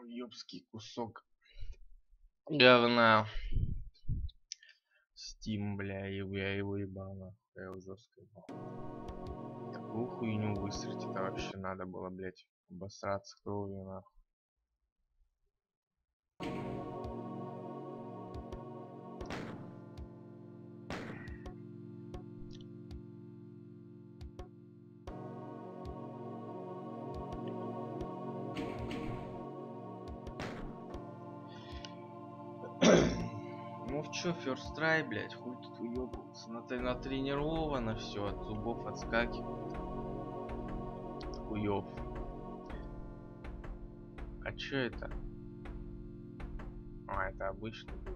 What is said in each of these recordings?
Ёбский кусок говна. Steam, бля, я его ебал, нахуй, я его жестко ебал. Такую хуйню высрать, это вообще надо было, блять, обосраться кровью, нахуй. Ну чё, first try, блять, хуй тут уёбываться. Натренировано все, от зубов отскакивает. Хуёв. А чё это? А, это обычный был.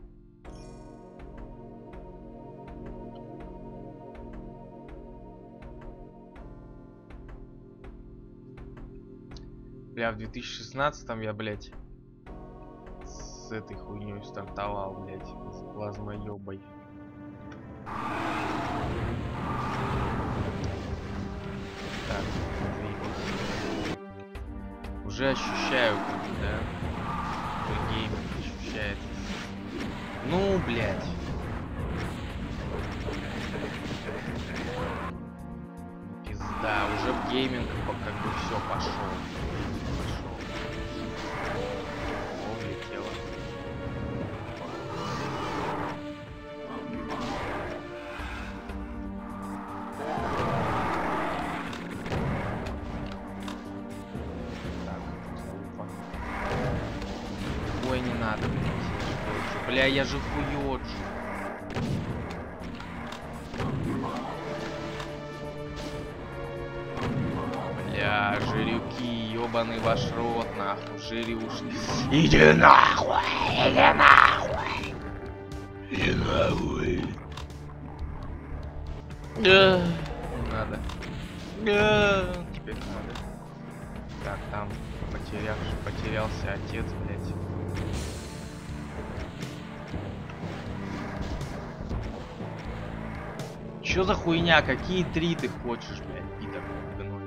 Бля, в 2016-м я, блять, с этой хуйней стартовал, блять, с плазмоёбой. Так, уже ощущаю, да? Гейминг ощущает. Ну, блять. Пизда, уже в гейминг как бы все пошел. Ой, не надо, блядь. Бля, я же хуёджу. Бля, жирюки, ёбаный ваш рот, нахуй, жирюшки. Иди нахуй, иди нахуй. Иди нахуй. Не надо. Теперь надо. Так, там потерялся отец, блядь. Чё за хуйня? Какие 3 ты хочешь, блядь, пидор гной?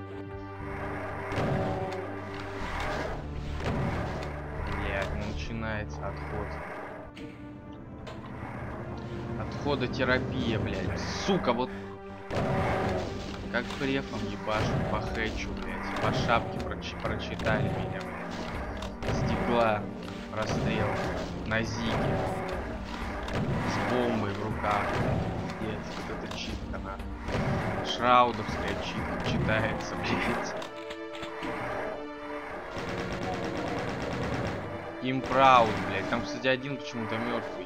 Блядь, начинается отход. Отходотерапия, блядь. Сука, вот как префом ебашу по хэчу, блядь. По шапке прочитали меня, блядь. Стекла, расстрел на зиге. С бомбой в руках, блядь. Вот это читка, нахуй. Шраудовская читка читается, блядь. Импраud, блядь. Там, кстати, один почему-то мертвый.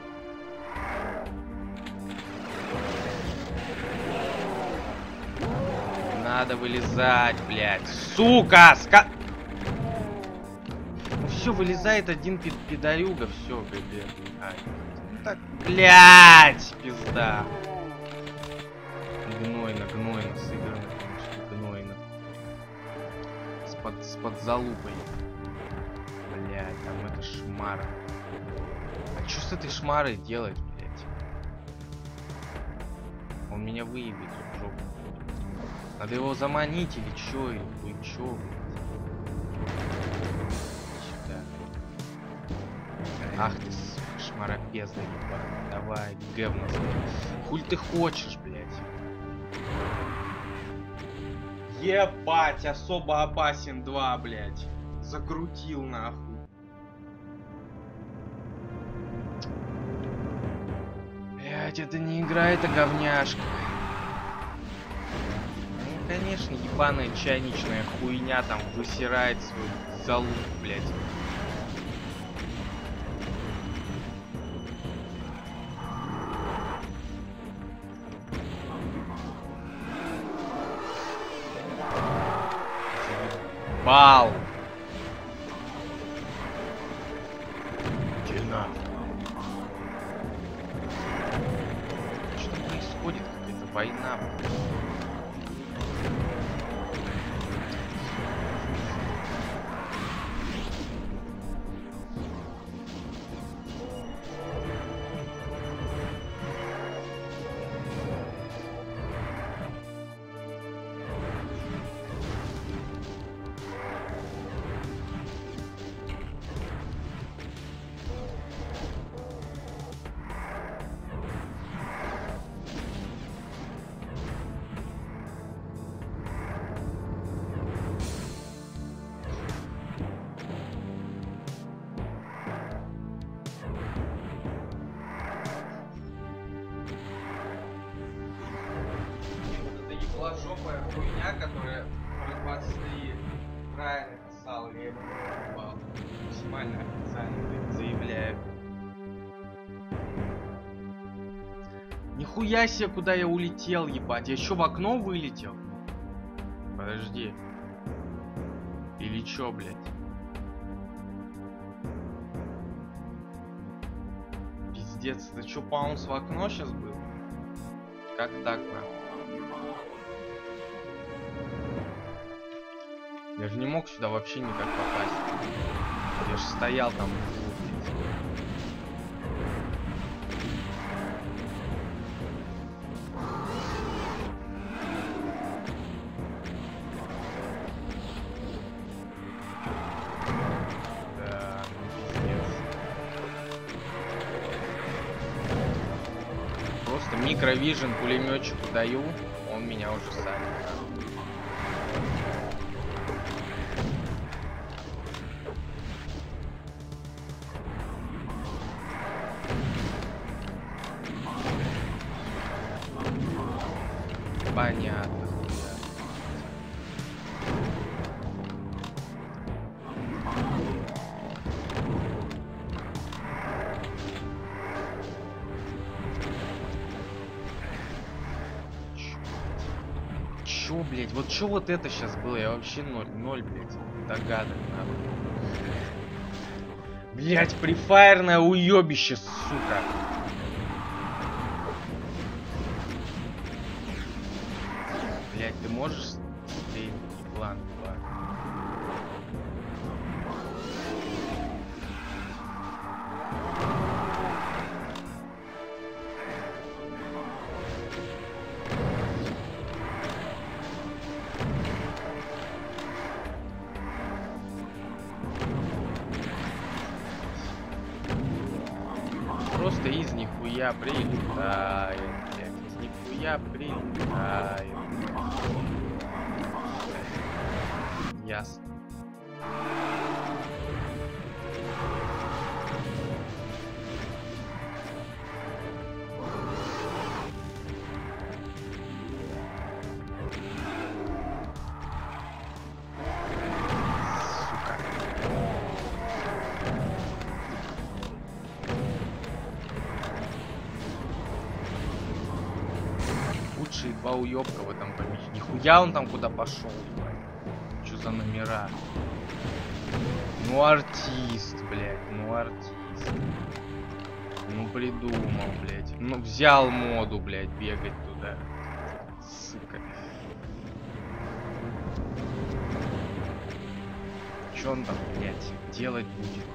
Надо вылезать, блядь. Сука! Ну все, вылезает один пидорюга, все, блядь. Ну так, блядь, пизда. Гнойно сыграно, конечно, гнойно. С подзалупой. Блядь, там это шмара. А что с этой шмарой делать, блядь? Он меня выебет в жопу. Надо его заманить или чё, или хуй чё, сюда. Ах ты, шмаропезда, ебаный. Давай, говно. Хуй ты хочешь, блядь? Ебать, особо опасен 2, блядь. Закрутил, нахуй. Блядь, это не игра, это говняшка. Конечно, ебаная чайничная хуйня там высирает свою залупу, блядь. Бал! Тина. Что происходит? Какая-то война. голожопая хуйня, которая про 23 правильно писал, я его покупал. Максимально официально, блядь, заявляю. Нихуя себе, куда я улетел, ебать. Я еще в окно вылетел? Подожди. Или чё, блядь? Пиздец, это чё, паунс в окно сейчас был? Как так, нахуй? Я же не мог сюда вообще никак попасть. Я же стоял там. Да, ну пиздец. Просто микровижен пулеметчику даю, он меня уже садит. Понятно. Чё, блядь? Вот чё вот это сейчас было? Я вообще ноль, блядь, догадок, нахуй. Блядь, префайрное уёбище, сука. Блядь, ты можешь стрелять план, просто из нихуя прилетает, блядь, из нихуя прилетает. Ясно. Лучшие два уёбка в этом помещении. Нихуя он там куда пошел, ебать. Чё за номера? Ну артист, блядь, ну артист. Ну придумал, блядь. Ну взял моду, блядь, бегать туда. Сука. Чё он там, блядь, делать будет?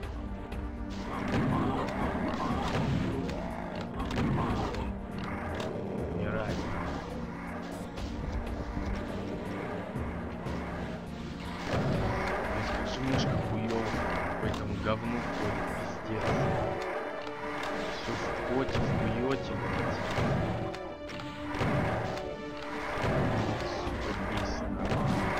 Мышка хуёвая, по этому говну ходит, пиздец. Все в поте, в хуёте, блядь. Сука, бесит.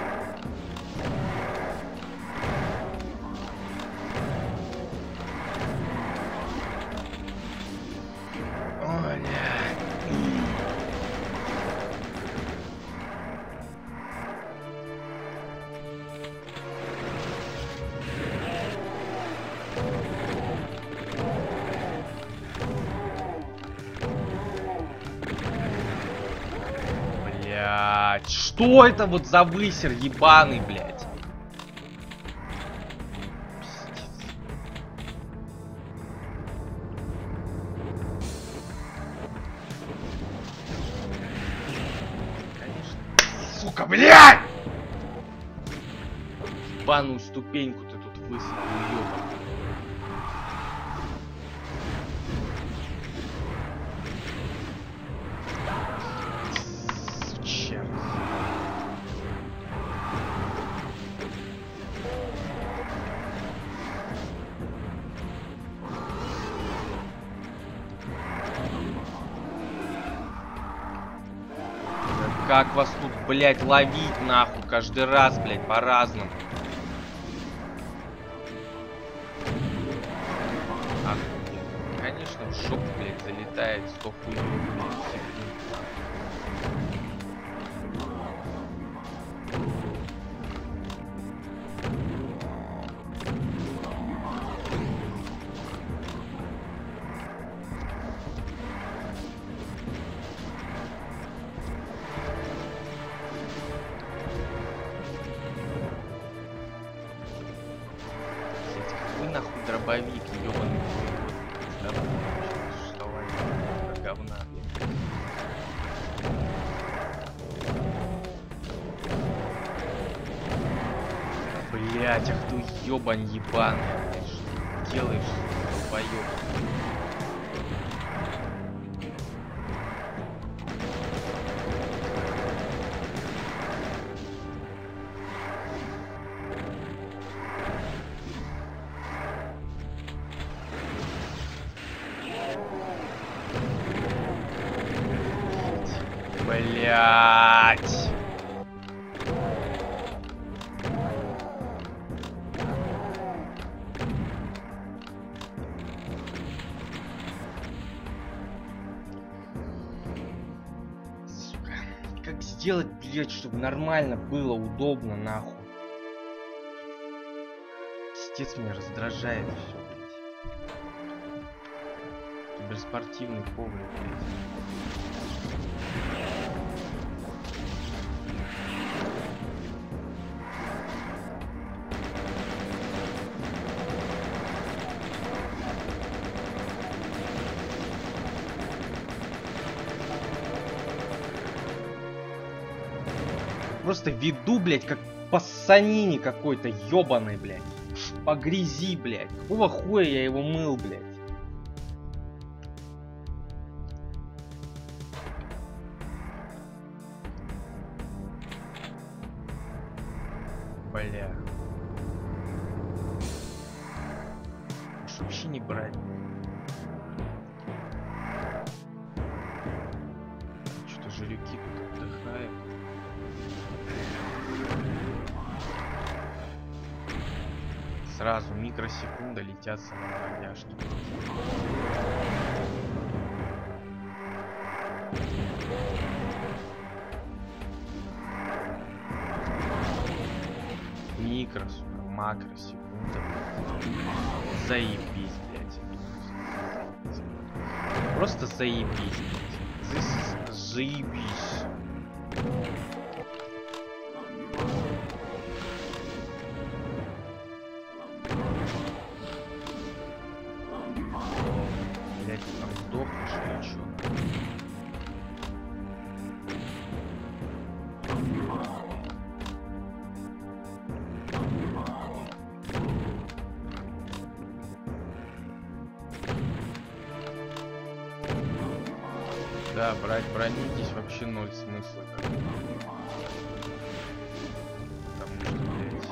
Ой, блядь. Блядь, что это вот за высер ебаный, блядь? Пиздец. Конечно. Сука, блядь! Ебаную ступеньку ты тут высрал, уёбок. Как вас тут, блядь, ловить, нахуй, каждый раз, блядь, по-разному. Охуенно. Конечно, в шоп, блядь, залетает 100 хуев, блядь, секунд. дробовик, ёбаный существование говна. Блять, ах ты ёбань ебаный, блядь, что ты делаешь, долбоёб? Блять. Сука. Как сделать, блять, чтобы нормально было, удобно, нахуй? Пиздец, меня раздражает все, блять. Киберспортивный коврик, блять. Просто веду, блядь, как по санине какой-то ёбаный, блядь. По грязи, блядь. Какого хуя я его мыл, блядь? Бля. Может вообще не брать? Что-то жирюки тут отдыхают. Сразу микросекунда летят самонаводяшки. Микро, сука, макросекунда. Заебись, блядь. Просто заебись, блядь. This is заебись. Блядь, ты там сдохнешь или чё? Да, брать броню здесь вообще ноль смысла. Потому что, блядь,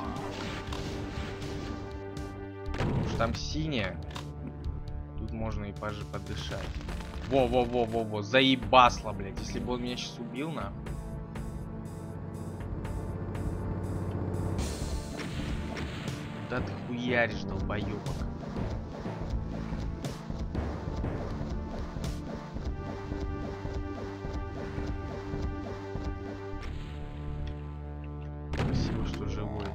там синяя. Тут можно и подышать. Во, заебасло, блядь. Если бы он меня сейчас убил, нахуй. Куда ты хуяришь, долбоёбок? Спасибо, что живой.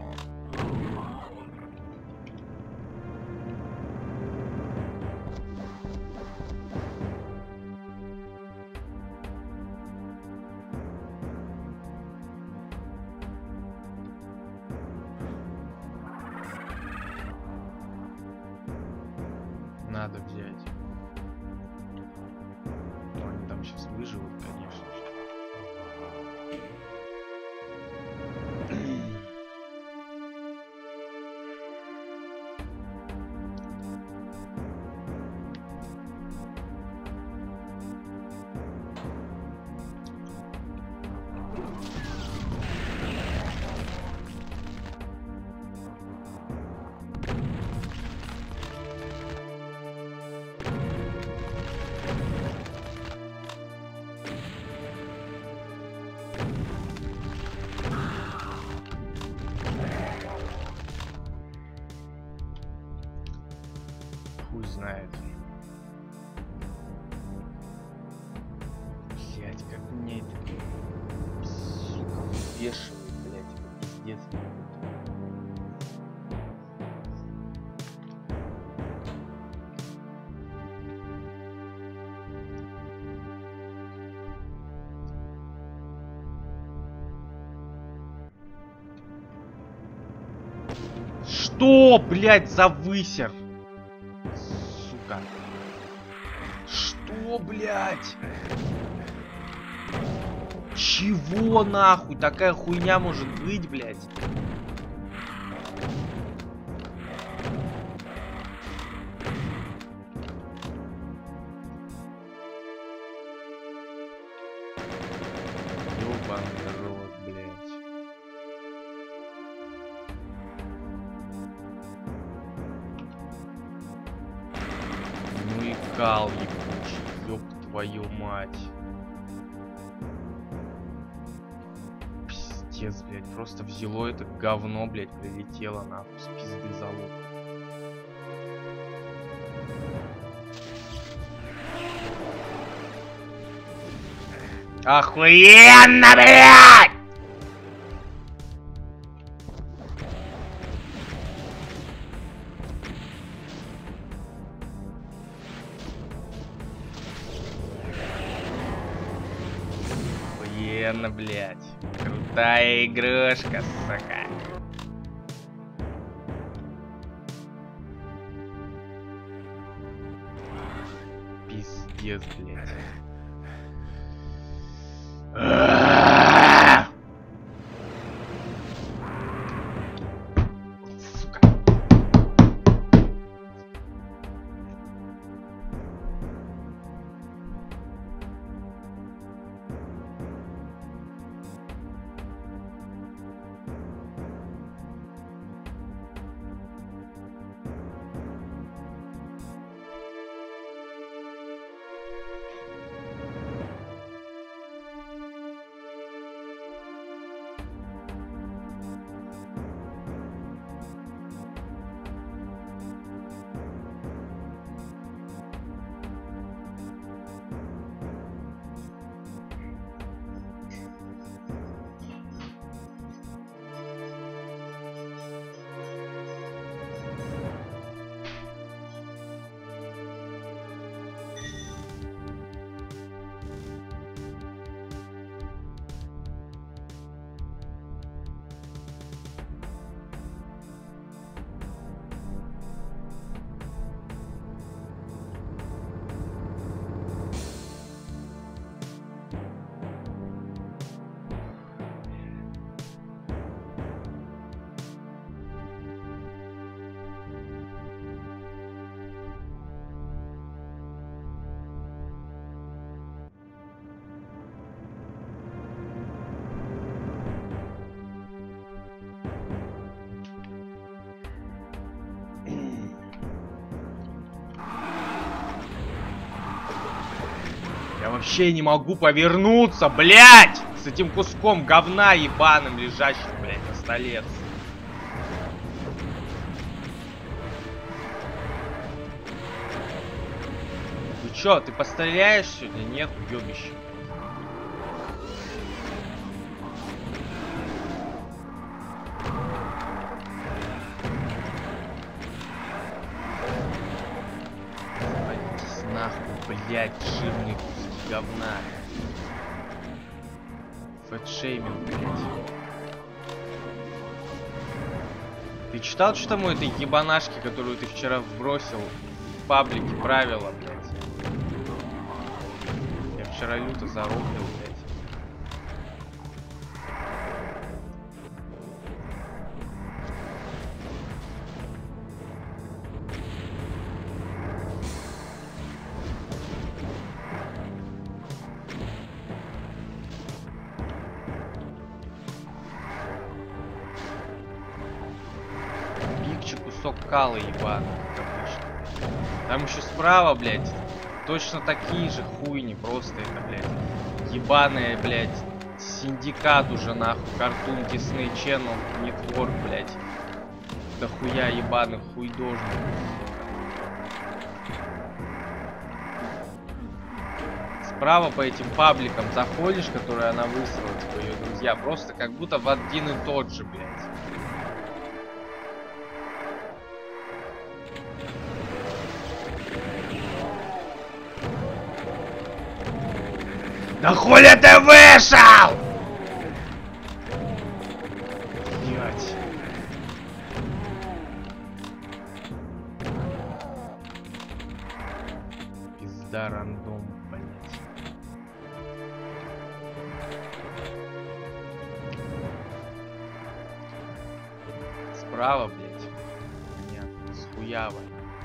Надо взять. Но они там сейчас выживут, конечно же. Хуй знает. Блять, как мне это, сука, выбешивает, блять, это пиздец. Что, блять, за высер? Чего, блядь? Чего нахуй? Такая хуйня может быть, блядь? Ёбаный рот, блядь. Ну и кал ебучий, ёб твою мать. Пиздец, блядь, просто взяло это говно, блядь, прилетело нахуй с пизды залуп. Охуенно, блядь! Охуенно, блядь. Крутая игрушка, сука. Пиздец, блядь. Сука. Я вообще не могу повернуться, блядь! С этим куском говна ебаным, лежащим, блядь, на столе. Ты чё, ты постреляешь сегодня? Нет, уёбище. Пойдите нахуй, блядь, жирные куски говна. Фэтшейминг, блядь. Ты читал, что там у этой ебанашки, которую ты вчера вбросил в паблике, правила, блядь? Я вчера люто зароблил, блядь. Кусок кала ебаный, как обычно. Там еще справа, блядь, точно такие же хуйни, просто это, блядь, ебаные, блядь, синдикат уже нахуй, Cartoon Disney Channel Network, блядь, да хуя ебаных хуйдожных. Справа по этим пабликам заходишь, которые она высрала, типа ее друзья, просто как будто в один и тот же, блядь. Да хули ты вышел? Блять. Пизда рандом, блядь. справа, блядь. Понятно, схуяво.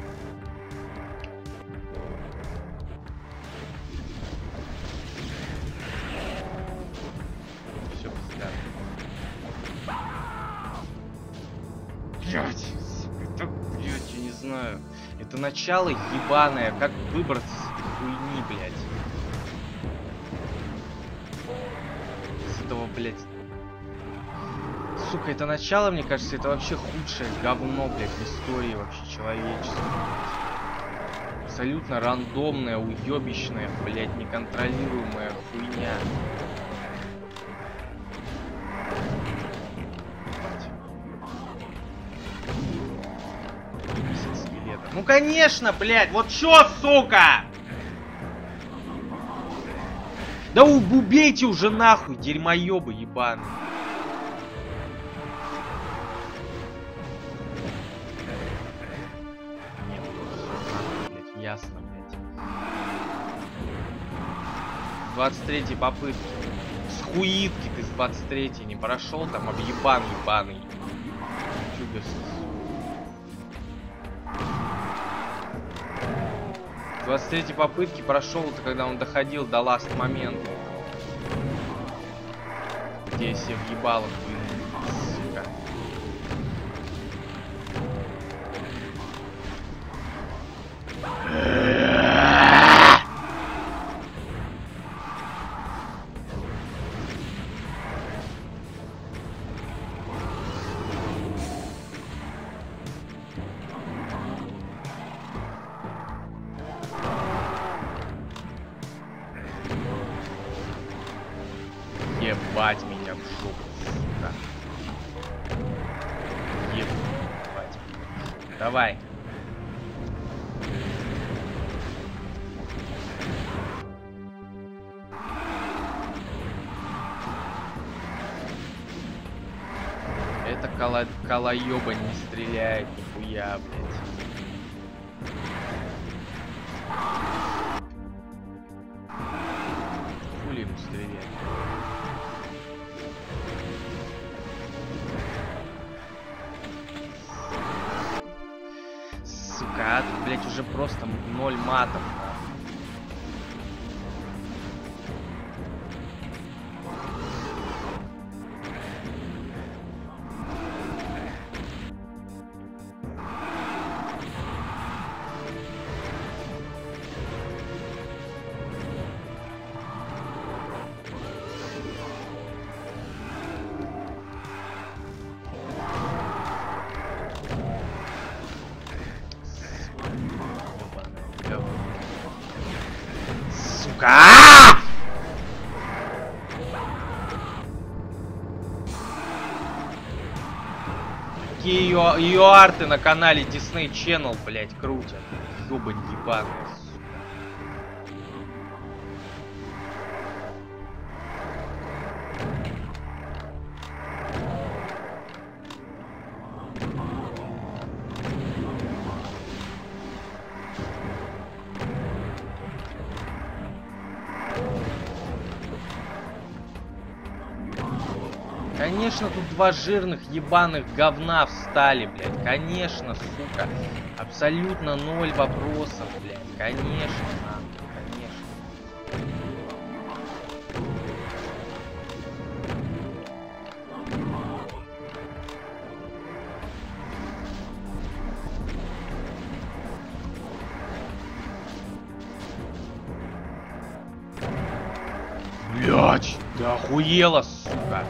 Все, пизда. Блядь, это, блядь, я не знаю. Это начало ебаное. Как выбраться с этой хуйни, блядь? С этого, блядь. Сука, это начало, мне кажется, это вообще худшее говно, блядь, в истории вообще человечества. Блядь. Абсолютно рандомная, уебищная, блядь, неконтролируемая хуйня. Ну конечно, блядь, вот чё, сука? Да убейте уже нахуй, дерьмоёбы ебаные. Нет, всё нахуй, блядь, ясно, блядь. 23-й попытки. С хуитки ты с 23-й не прошел, там объебан ебаный. Чуберский. 23-й попытки прошел, это когда он доходил до ласт момента. Где я себе въебал, сука. Ебать меня в жопу, сука. Ебать. Давай. Это колоёба не стреляет, нихуя, блядь. Хули ему стрелять? Сука, тут, блядь, уже просто 0 матов. Сука! Какие ее арты на канале Disney Channel, блять, крутят. Ёбань ебаная, сука. Конечно, тут два жирных ебаных говна встали, блядь. Конечно, сука. Абсолютно 0 вопросов, блядь. Конечно, нахуй, конечно. Блядь, да охуела, сука.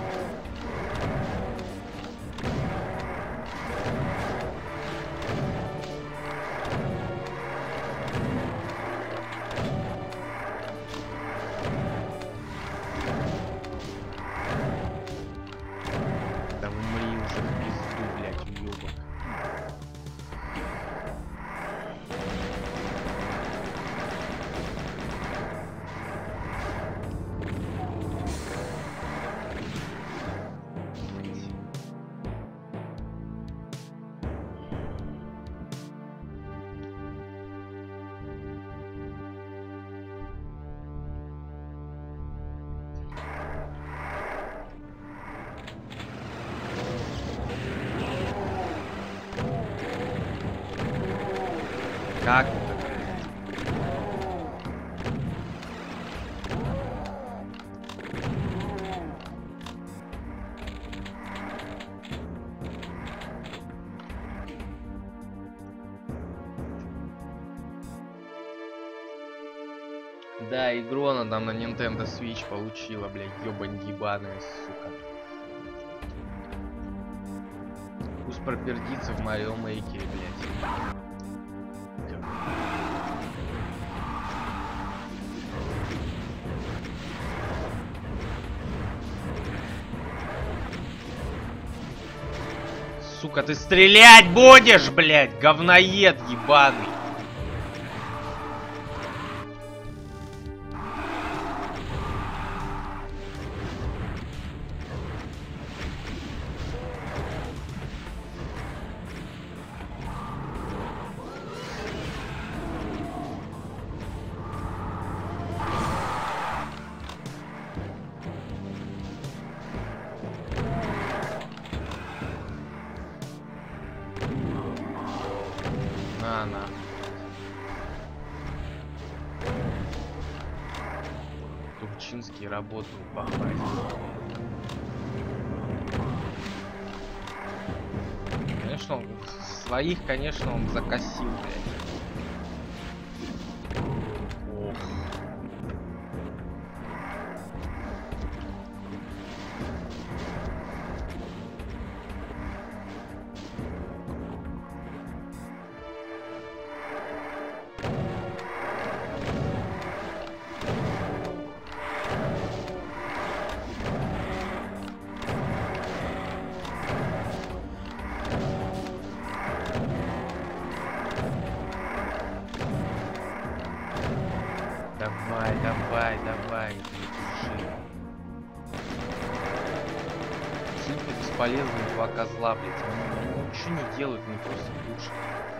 Как это, блядь? Да, игру она там на Nintendo Switch получила, блядь, ёбань ебаная, сука. Пусть пропердится в Марио Мейкере, блядь. Сука, ты стрелять будешь, блядь, говноед ебаный. На. Турчинский работал по фазе. Конечно, своих, конечно, он закосил, блядь. Ох. Давай, держи. Сильно бесполезные два козла, блядь. Они ничего не делают, они просто душат.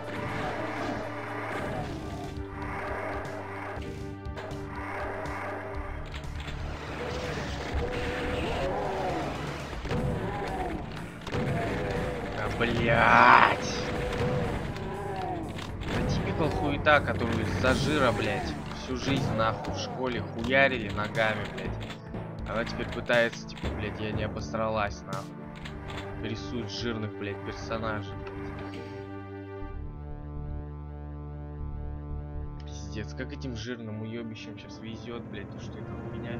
Да, блядь. Это типикал хуета, которую из-за жира, блядь, всю жизнь нахуй в школе хуярили ногами, блядь. Она теперь пытается, типа, блядь, я не обосралась, нахуй. Рисует жирных, блядь, персонажей, блядь. Пиздец, как этим жирным уебищем сейчас везет, блядь, то что это хуйня.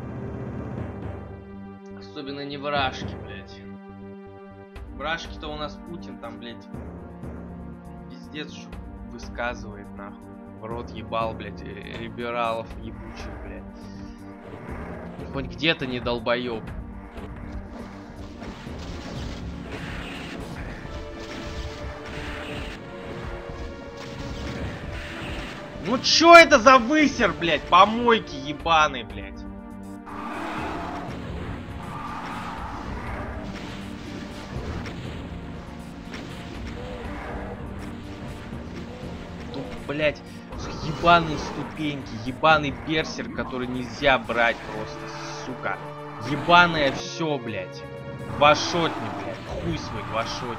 Особенно не вражки, блядь. Вражки-то у нас Путин там, блядь, пиздец, что высказывает, нахуй. В рот ебал, блядь, либералов ебучих, блядь. Хоть где-то не долбоеб. Ну чё это за высер, блядь, помойки ебаный, блядь. Тут, блядь, ебаные ступеньки, ебаный берсер, который нельзя брать просто, сука. Ебаное все, блядь. Вашотни, блядь, хуй свой, вашотни.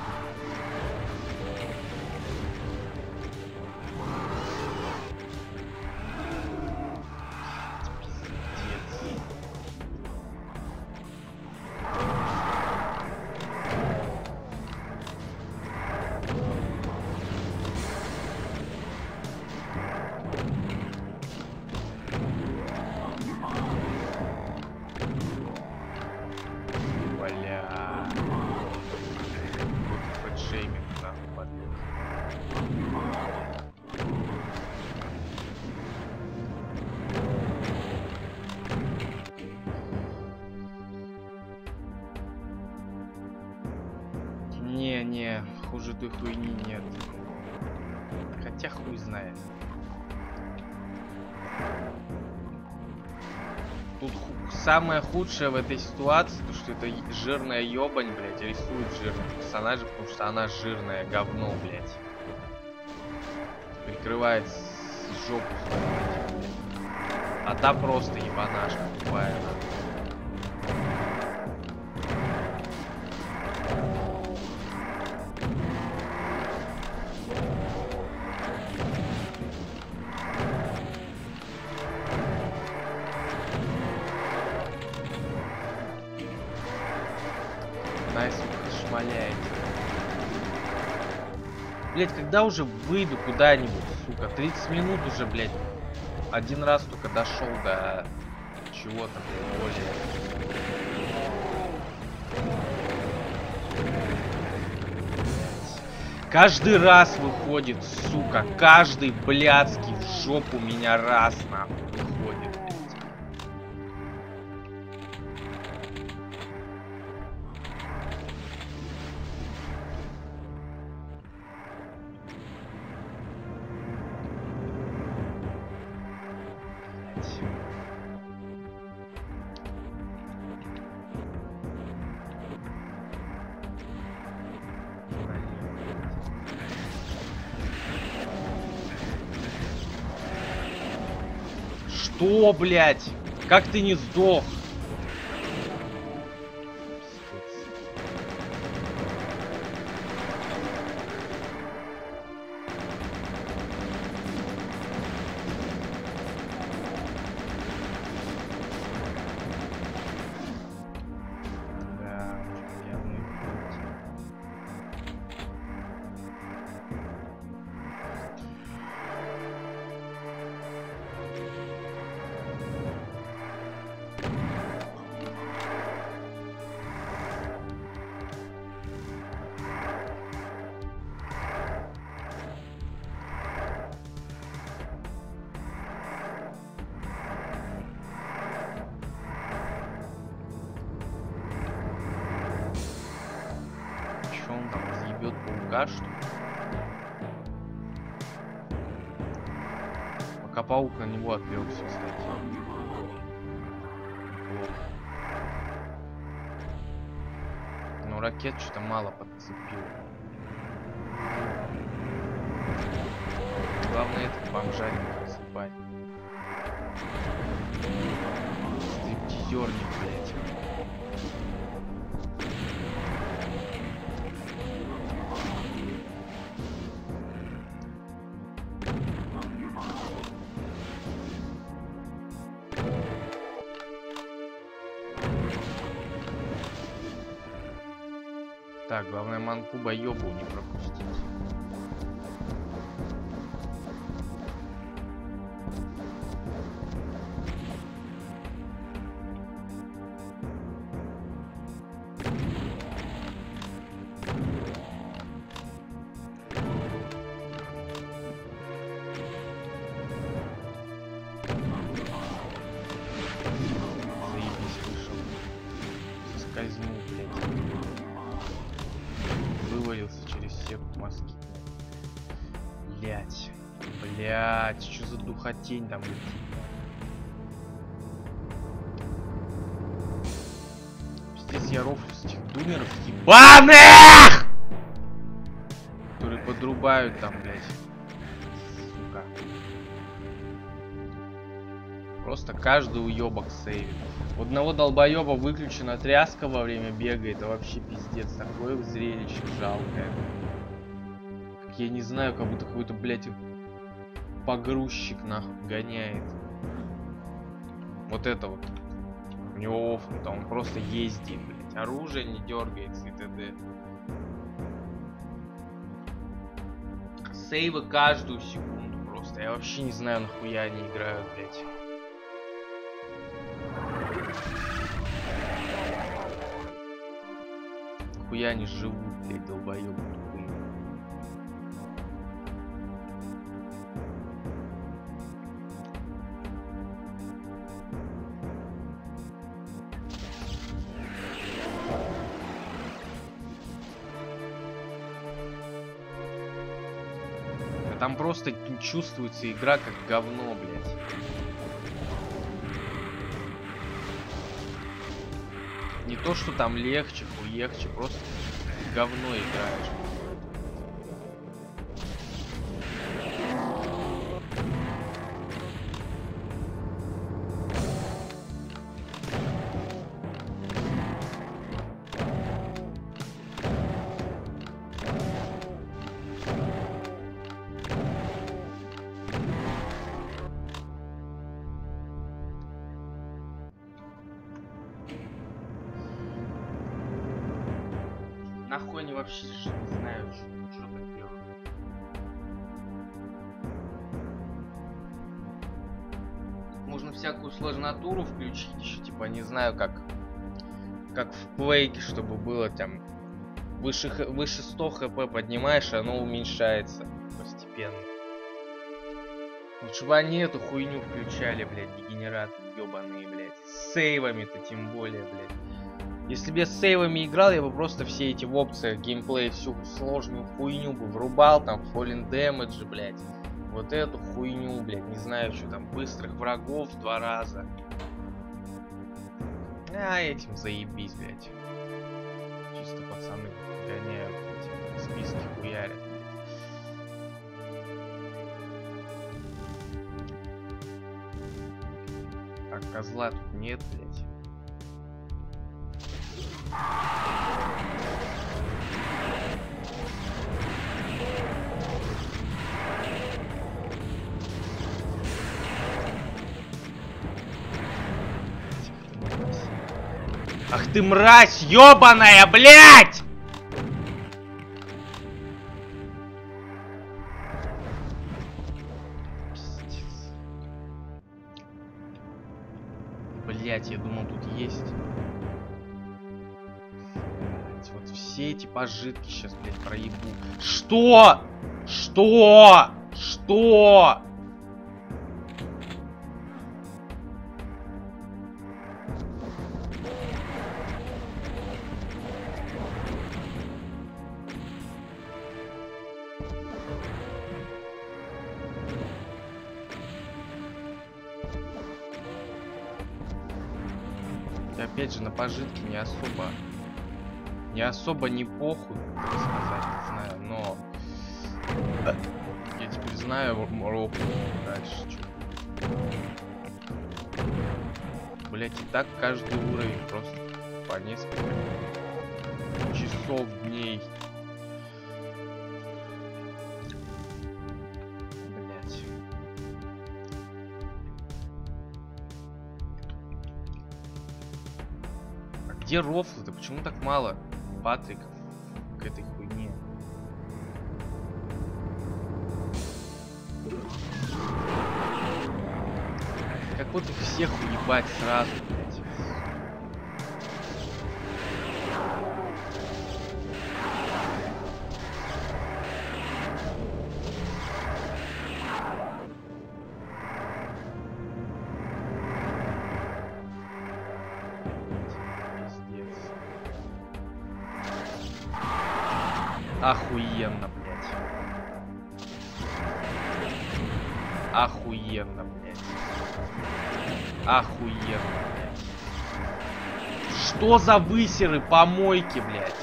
Не, хуже той хуйни нет. Хотя хуй знает. Тут самое худшее в этой ситуации, то что это жирная ебань, блядь, рисует жирных персонажей, потому что она жирное говно, блядь. Прикрывает жопу свою, блядь. А та просто ебанашка тупая. умоляете. Блять, когда уже выйду куда-нибудь, сука? 30 минут уже, блять. Один раз только дошел до чего-то более. Каждый раз выходит, сука. Каждый блядский в жопу меня раз нахуй выходит, блядь. Что, блядь? Как ты не сдох? Он там разъебет паука, что ли? Пока паук на него отвлекся, кстати. Но ракет что-то мало подцепил. Главное этот бомжа не просыпать. Стриптизерник, блядь. Так, главное манкуба ёбу не пропустить. Заебись, вышел. Соскользнул, блядь. Вывалился через сетку мозги. Блять. Блять, что за духотень там летит? Здесь я рофлю с этих думеров ебаных! Которые подрубают там, блять. Сука. Просто каждый уебок сейвит. У одного долбоеба выключена тряска во время бега. Это вообще пиздец. Такое зрелище жалкое. Как я не знаю, как будто какой-то, блядь, погрузчик нахуй гоняет. Вот это вот. У него офнуто. Он просто ездит, блядь. Оружие не дергается и т.д. Сейвы каждую секунду просто. Я вообще не знаю, нахуя они играют, блядь. Хуя они живут, блядь, долбоёбы тупые. Да там просто чувствуется игра как говно, блядь. Не то, что там легче, хуегче, просто говно играешь. Нахуй они вообще не знаю, что так делать. Можно всякую сложнотуру включить еще, типа, не знаю, как в Quake, чтобы было там выше 100 хп поднимаешь, оно уменьшается постепенно. Лучше бы они эту хуйню включали, блядь, дегенераты ебаные, блядь. С сейвами-то тем более, блядь. Если бы я с сейвами играл, я бы просто все эти в опциях геймплея всю сложную хуйню бы врубал, там, falling damage, блядь. Вот эту хуйню, блядь, не знаю, что там, быстрых врагов в 2 раза. А, этим заебись, блядь. Чисто пацаны гоняют, блядь, списки хуярят. Так, козла тут нет, блядь. Ах ты мразь ёбаная, блядь! Блять, я думал, тут есть. Блять, вот все эти пожитки сейчас, блядь, проебу. Что? Что? Что? Опять же, на пожитки не особо не похуй, так сказать, не знаю, но я теперь знаю року дальше, что. Блять, и так каждый уровень просто по несколько часов, дней. Блять. Где рофлы-то? Почему так мало патриков к этой хуйне? Как вот их всех уебать сразу, блядь. Охуенно, блядь. Охуенно, блядь. Охуенно, блядь. Что за высеры помойки, блядь?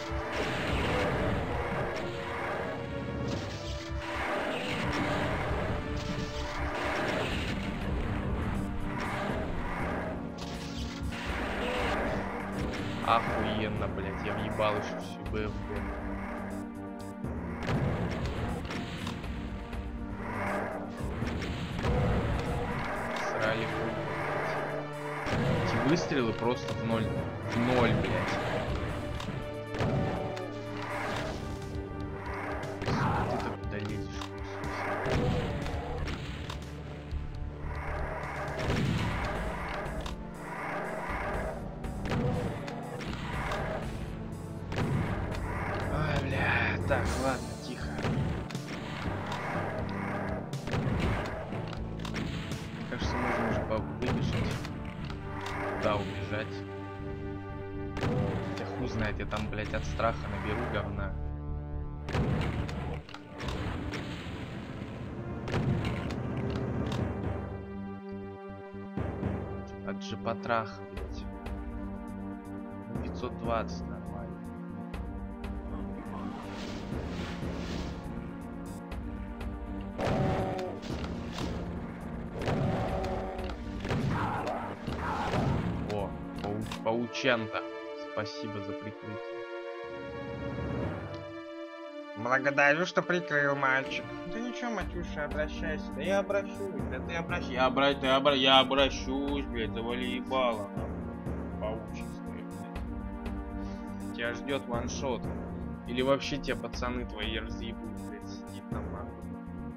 Охуенно, блядь. Я въебал еще всю БФБ. Эти выстрелы просто в ноль, блядь. Ты так куда лезешь? Ай, бля, так, ладно, тихо. Кажется, можно уже выбежать. Да, убежать. Хотя хуй знает, я там, блядь, от страха наберу говна. От же потраха, блядь. 520 нормально. О, паучанта. Спасибо за прикрытие. Благодарю, что прикрыл, мальчик. Да ничего, Матюша, обращайся. Да я обращусь, да ты обращайся. Я обращусь, блядь, завали ебало. Паучек свой, блядь. Тебя ждет ваншот. Или вообще тебя пацаны твои разъебут, блядь, сидит там нахуй.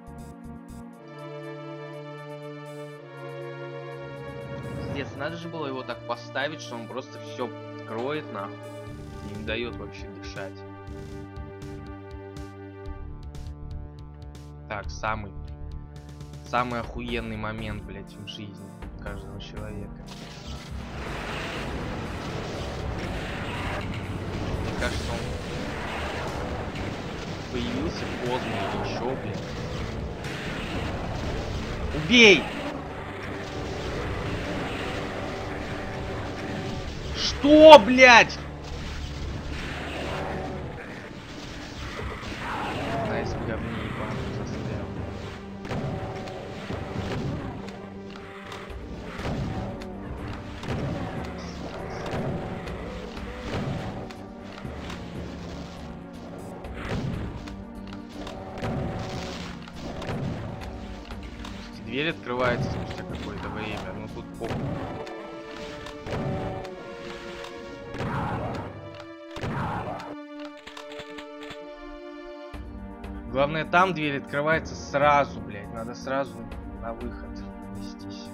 Пиздец, надо же было его так поставить, что он просто все кроет нахуй. Не дает вообще дышать. Так, самый охуенный момент, блядь, в жизни каждого человека. Мне кажется, он появился поздно или чё, блядь. Убей! Что, блядь? Найс в говне ебаный застрял. Дверь открывается спустя какое-то время, ну тут похуй. Главное, там дверь открывается сразу, блядь. Надо сразу на выход нестись.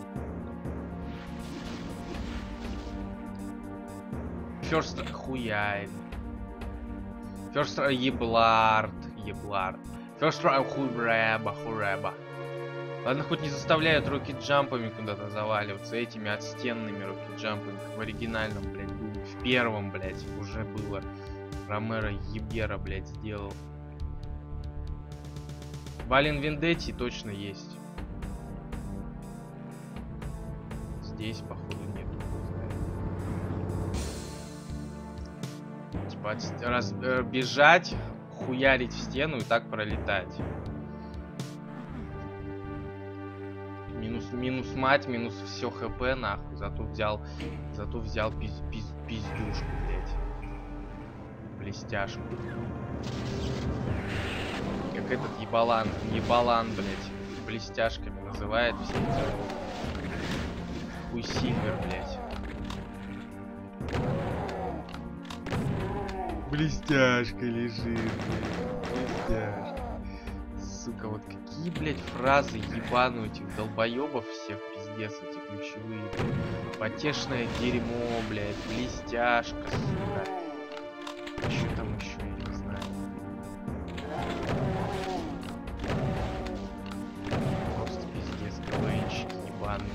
Ферст хуяет. Ферст еблард. Ферст хуреба. Ладно, хоть не заставляют руки-джампами куда-то заваливаться, этими отстенными руки-джампами, как в оригинальном, блядь, в первом, блядь, уже было. Ромеро Ебера, блядь, сделал. Вален Вендетти точно есть. Здесь, походу, нет. Типа бежать, хуярить в стену и так пролетать. Минус мать, минус все хп, нахуй. Зато взял пиздюшку, блядь. Блестяшку. Как этот ебалан, блядь, блестяшками называет все эти. Хуй Сильвер, блядь. Блестяшка лежит, блядь. Блестяшка. Сука, вот какие, блядь, фразы ебану этих долбоебов всех, пиздец, эти ключевые, блядь. Потешное дерьмо, блядь, блестяшка, сука. Что там еще, я не знаю. Просто пиздец, КВНщики ебаные.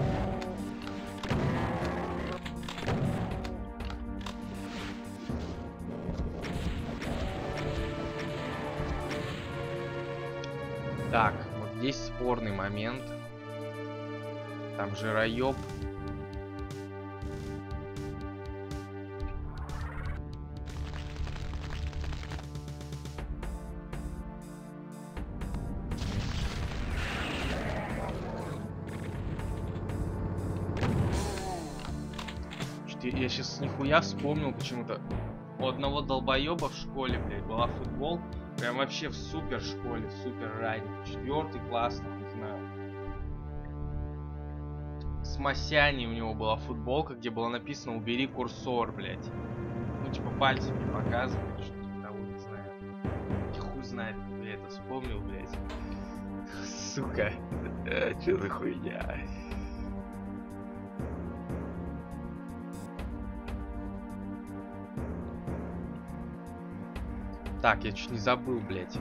Так, вот здесь спорный момент. Там жироеб. Я сейчас нихуя вспомнил почему-то. У одного долбоеба в школе, блядь, была футбол. Прям вообще в супер школе, в супер ранний. 4 класс, не знаю. С Масяни у него была футболка, где было написано «Убери курсор», блядь. Ну, типа пальцами показывает, что типа того, не знаю. Хуй знает, я это вспомнил, блядь. Сука. Че за хуйня? Так, я чуть не забыл, блядь.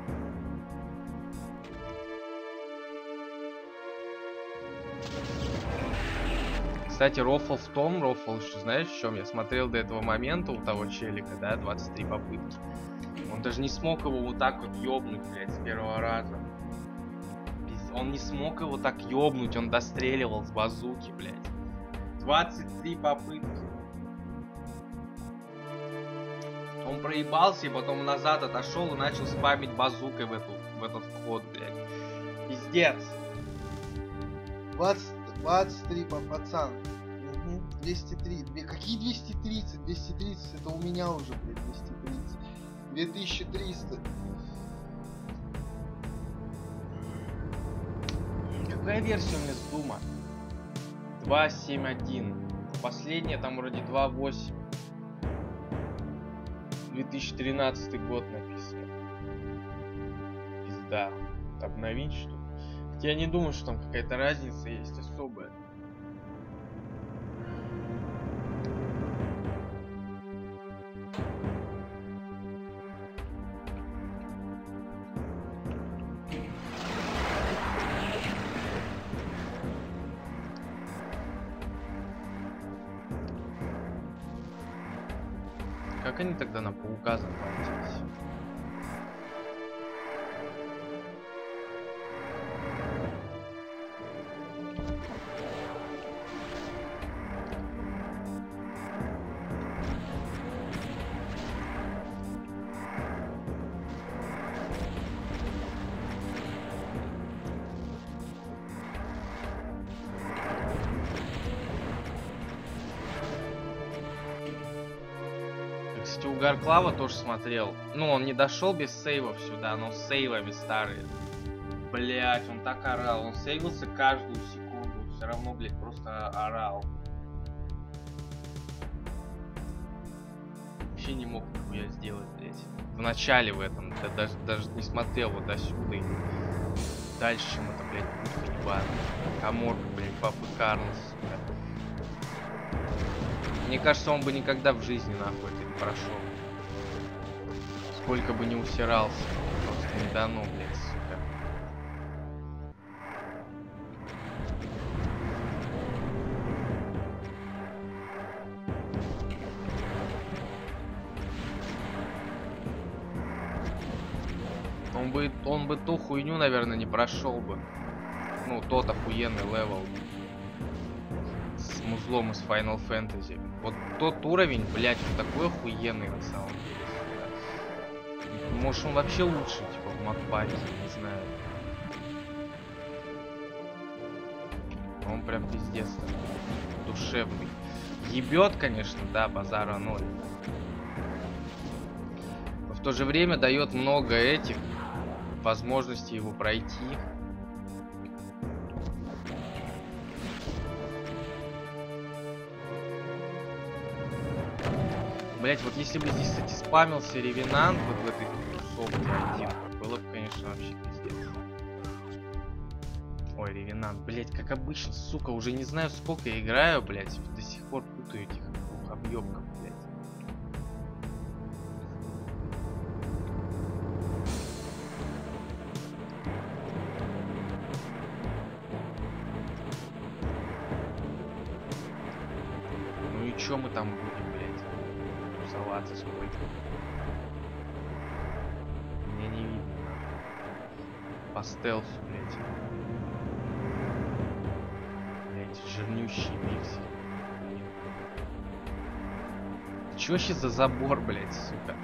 Кстати, рофл в том, еще знаешь в чем? Я смотрел до этого момента у того челика, да, 23 попытки. Он даже не смог его вот так вот ёбнуть, блядь, с первого раза. Он не смог его так ёбнуть, он достреливал с базуки, блядь. 23 попытки. Он проебался и потом назад отошел и начал спамить базукой в этот вход, блядь. Пиздец. 23, пацан. Угу. 203. Какие 230? 230 это у меня уже, блядь, 230. 2300. Какая версия у меня с Дума? 2.7.1. Последняя там вроде 2.8. 2013 год написано. Пизда. Обновить что ли? Я не думаю, что там какая-то разница есть особая. Как они тогда на паука запомнились? Кстати, Угар Клава тоже смотрел. Ну, он не дошел без сейвов сюда, но с сейвами старые. Блять, он так орал. Он сейвился каждую секунду. Все равно, блять, просто орал. Вообще не мог нихуя сделать, блять. В начале в этом. Да, даже не смотрел вот до сюда. Дальше, чем это, блять, пушка ебаная. Каморка, блять, Папа Карлос, сука. Мне кажется, он бы никогда в жизни нахуй это не прошел. Сколько бы не усирался. Просто не дано, блядь, сука. Он бы ту хуйню, наверное, не прошел бы. Ну, тот охуенный левел. С музлом из Final Fantasy. Вот тот уровень, блять, он такой охуенный на самом деле. Может, он вообще лучше, типа, в Макпаке, не знаю. Он прям пиздец такой, душевный. Ебет, конечно, да, базара ноль. Но в то же время дает много этих возможностей его пройти. Блять, вот если бы здесь, кстати, спамился Ревенант вот в этой тусовке один, было бы, конечно, вообще пиздец. Ой, Ревенант, блять, как обычно, сука, уже не знаю, сколько я играю, блять, до сих пор путаю этих двух объебков, блять. Ну и чё мы там будем, блять? Тусоваться сколько? Меня не видно. По стелсу, блять. Блять, жирнющий пиксель. Чё вообще за забор, блять, сука?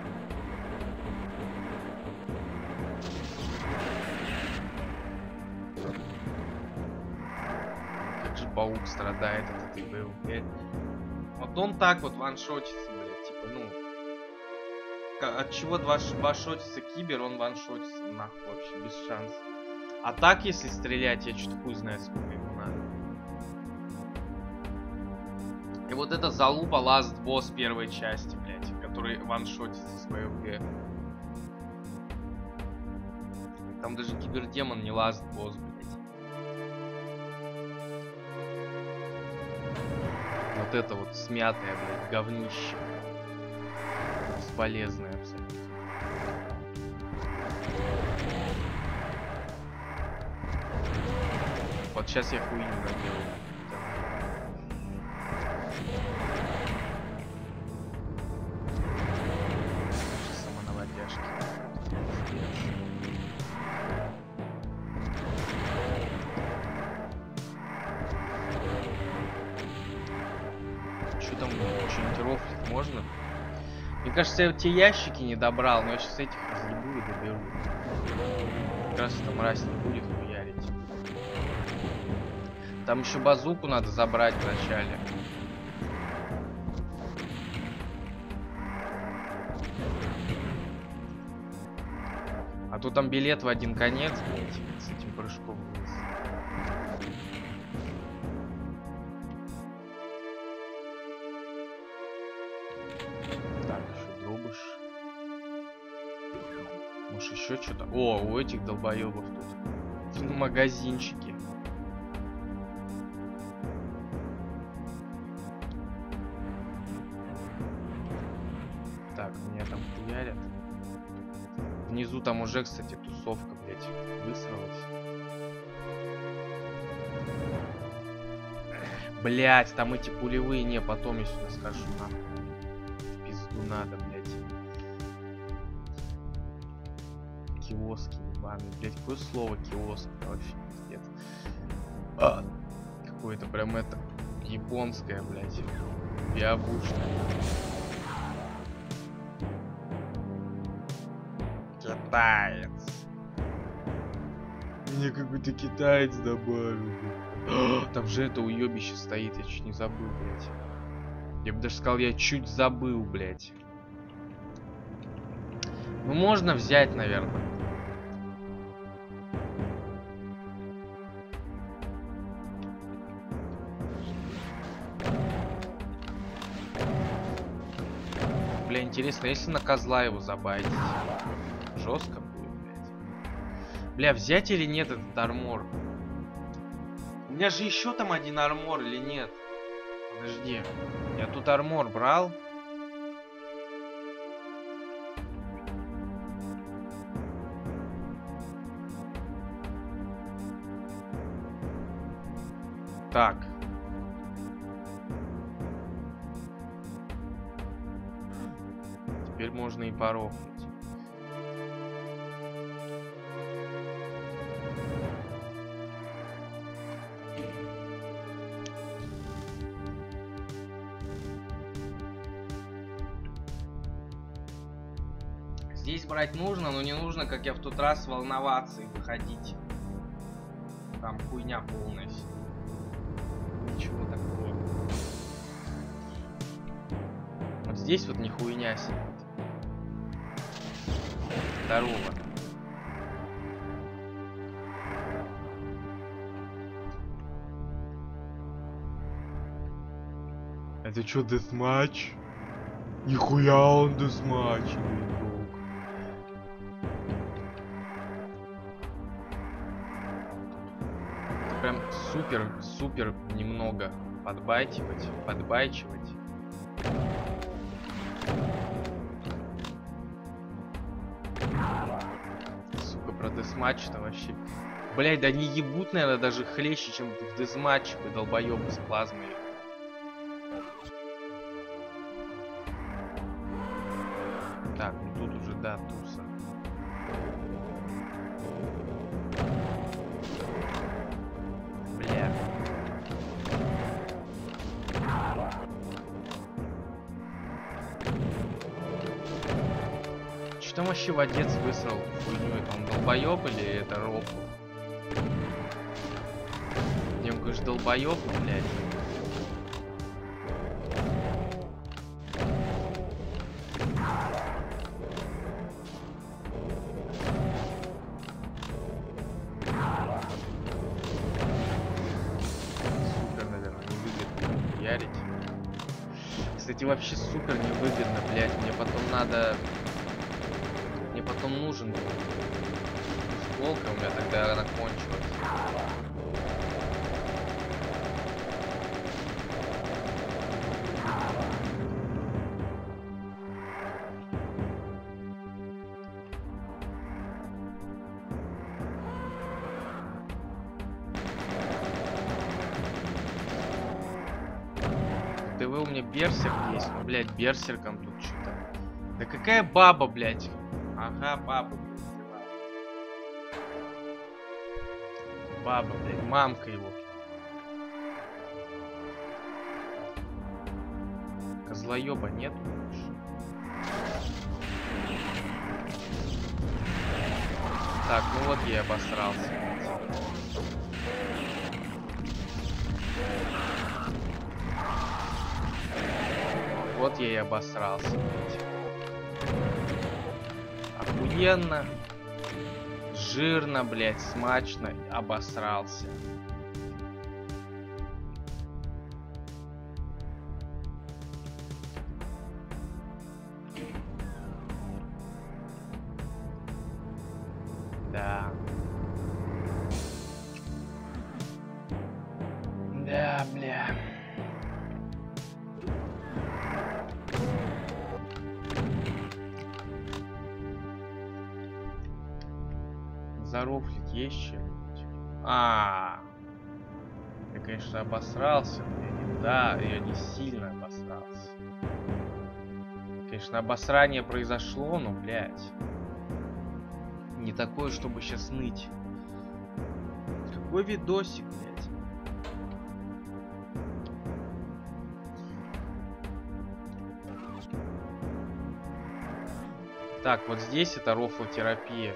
Как же паук страдает от этой БУ-5. Вот он так вот ваншотится, блять, типа, ну... От чего ваншотится Кибер, он ваншотится нахуй вообще, без шансов. А так, если стрелять, я что-то хуй знает, сколько ему надо. И вот это залупа Last Boss первой части, блять, который ваншотится с БФГ. Там даже Кибердемон не Last Boss, блять. Вот это вот смятое, блять, говнище. Бесполезное абсолютно. Вот сейчас я хуйню наделаю. Самонаводяшки. Что там, что-нибудь рофлить можно? Мне кажется, я те ящики не добрал, но я сейчас этих разъебу и доберу. Как раз эта мразь не будет хуярить. Там еще базуку надо забрать вначале. А то там билет в один конец, блядь, с этим прыжком вниз. Так, еще дробыш. Может еще что-то? О, у этих долбоебов тут магазинчики. Так, меня там хуярят. Внизу там уже, кстати, тусовка, блядь, высралась. Блять, там эти пулевые, не, потом я сюда скажу, нахуй. В пизду надо, блять. Киоски, ебаные, блять, какое слово киоск, это вообще пиздец. Какое-то прям это японское, блять, биобушное. Китаец. Мне какой-то китаец добавил. Там же это уебище стоит, я чуть не забыл, блять. Я бы даже сказал, я чуть забыл, блять. Ну можно взять, наверное. Бля, интересно, если на козла его забайтить, жестко будет, блять. Бля, взять или нет этот армор? У меня же еще там один армор или нет? Подожди. Я тут армор брал. Так. Теперь можно и порохнуть. Здесь брать нужно, но не нужно, как я в тот раз, волноваться и выходить. Там хуйня полная. Ничего такого. Вот здесь вот не хуйня сидит. Здорово. Это чё, десматч? Нихуя он десматч, друг. Прям супер немного подбайчивать. Сука, про десматч-то вообще. Блять, да они ебут, наверное, даже хлеще, чем в десматче, вы долбоёбы с плазмой. Так, ну тут уже, да, туса. Бля. Что там вообще водец высрал хуйню? Это он долбоёб или это роб? Не, он, конечно, долбоёб, блядь. Кстати, вообще супер невыгодно, блять. Мне потом нужен футболка, у меня тогда она кончилась. ТВ у меня берсерк есть, но, блядь, берсерком тут что-то. Да какая баба, блядь? Ага, баба, блядь. Баба, блядь, мамка его. Козлоеба нету больше. Так, ну вот я и обосрался. Вот я и обосрался, блядь. Охуенно. Жирно, блядь, смачно обосрался. зарофлить есть чем-нибудь? Я, конечно, обосрался, блядь. Да, я не сильно обосрался. Конечно, обосрание произошло, но, блядь, не такое, чтобы сейчас ныть. Какой видосик, блядь? Так, вот здесь это рофлотерапия.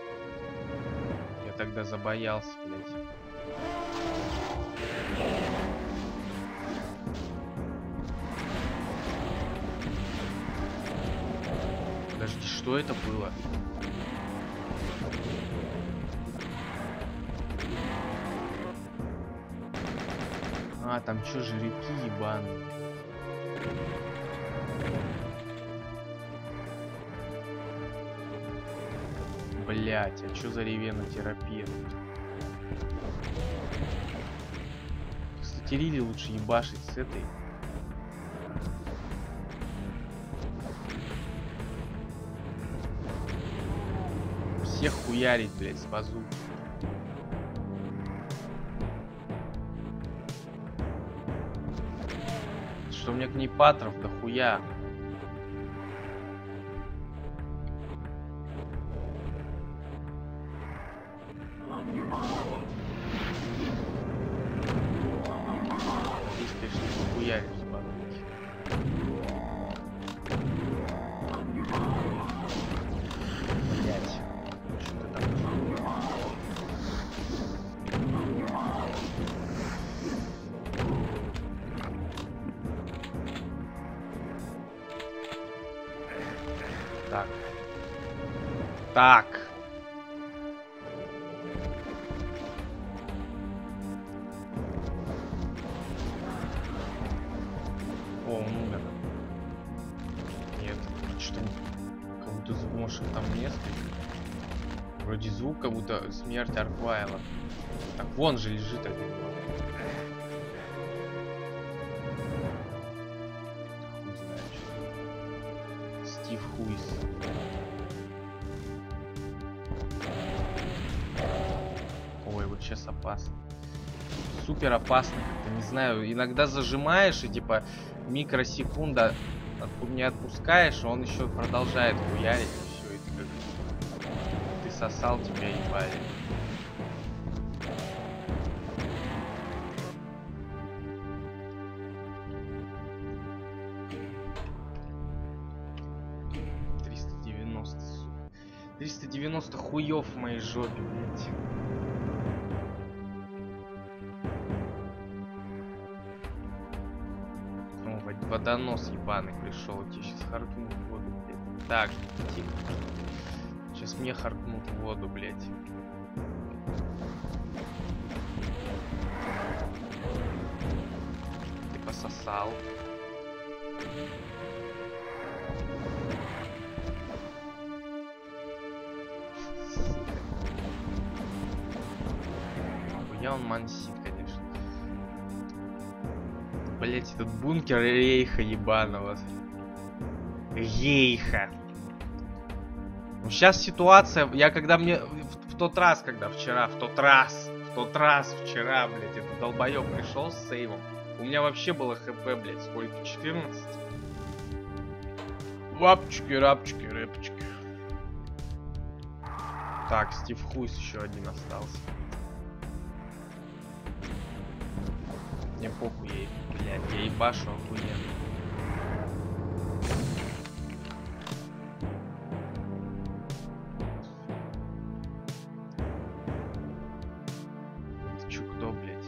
Я тогда забоялся, блядь. Подожди, что это было? Там чё, жеребки ебаные? Блять, а чё за ревенотерапия? Кстати, Рили лучше ебашить с этой. Всех хуярить, блять, с базуки. Что у меня к ней патров дохуя. Здесь, конечно, похуяришь с базуки. Блять. Что-то там. Так. О, он умер. Нет, что как будто звук, может, там несколько. Вроде звук, как будто смерть Арквайла. Так вон же лежит один. Хуй знает, что. Стив Хуйс. Ой, вот сейчас опасно. Супер опасно, как-то не знаю. Иногда зажимаешь и типа микросекунда не отпускаешь, и он еще продолжает хуярить, и все, и ты как ты сосал, тебя ебали. $390 хуев в моей жопе, блять. Водонос ебаный пришел, тебе сейчас харкнут в воду, блядь. Так, тихо. Сейчас мне харкнут в воду, блядь. Ты пососал. Я он мансит, конечно. Блять, этот бункер Рейха ебаного. Рейха. Ну, сейчас ситуация, я когда мне в тот раз, когда вчера, в тот раз вчера, блять, этот долбоёб пришел с сейвом, у меня вообще было хп, блять, сколько? 14? Лапчики, рапчики, рэпчики. Так, Стив Хуйс еще один остался. Мне похуй, блядь, я ебашу охуенно. Ты чё, кто, блядь?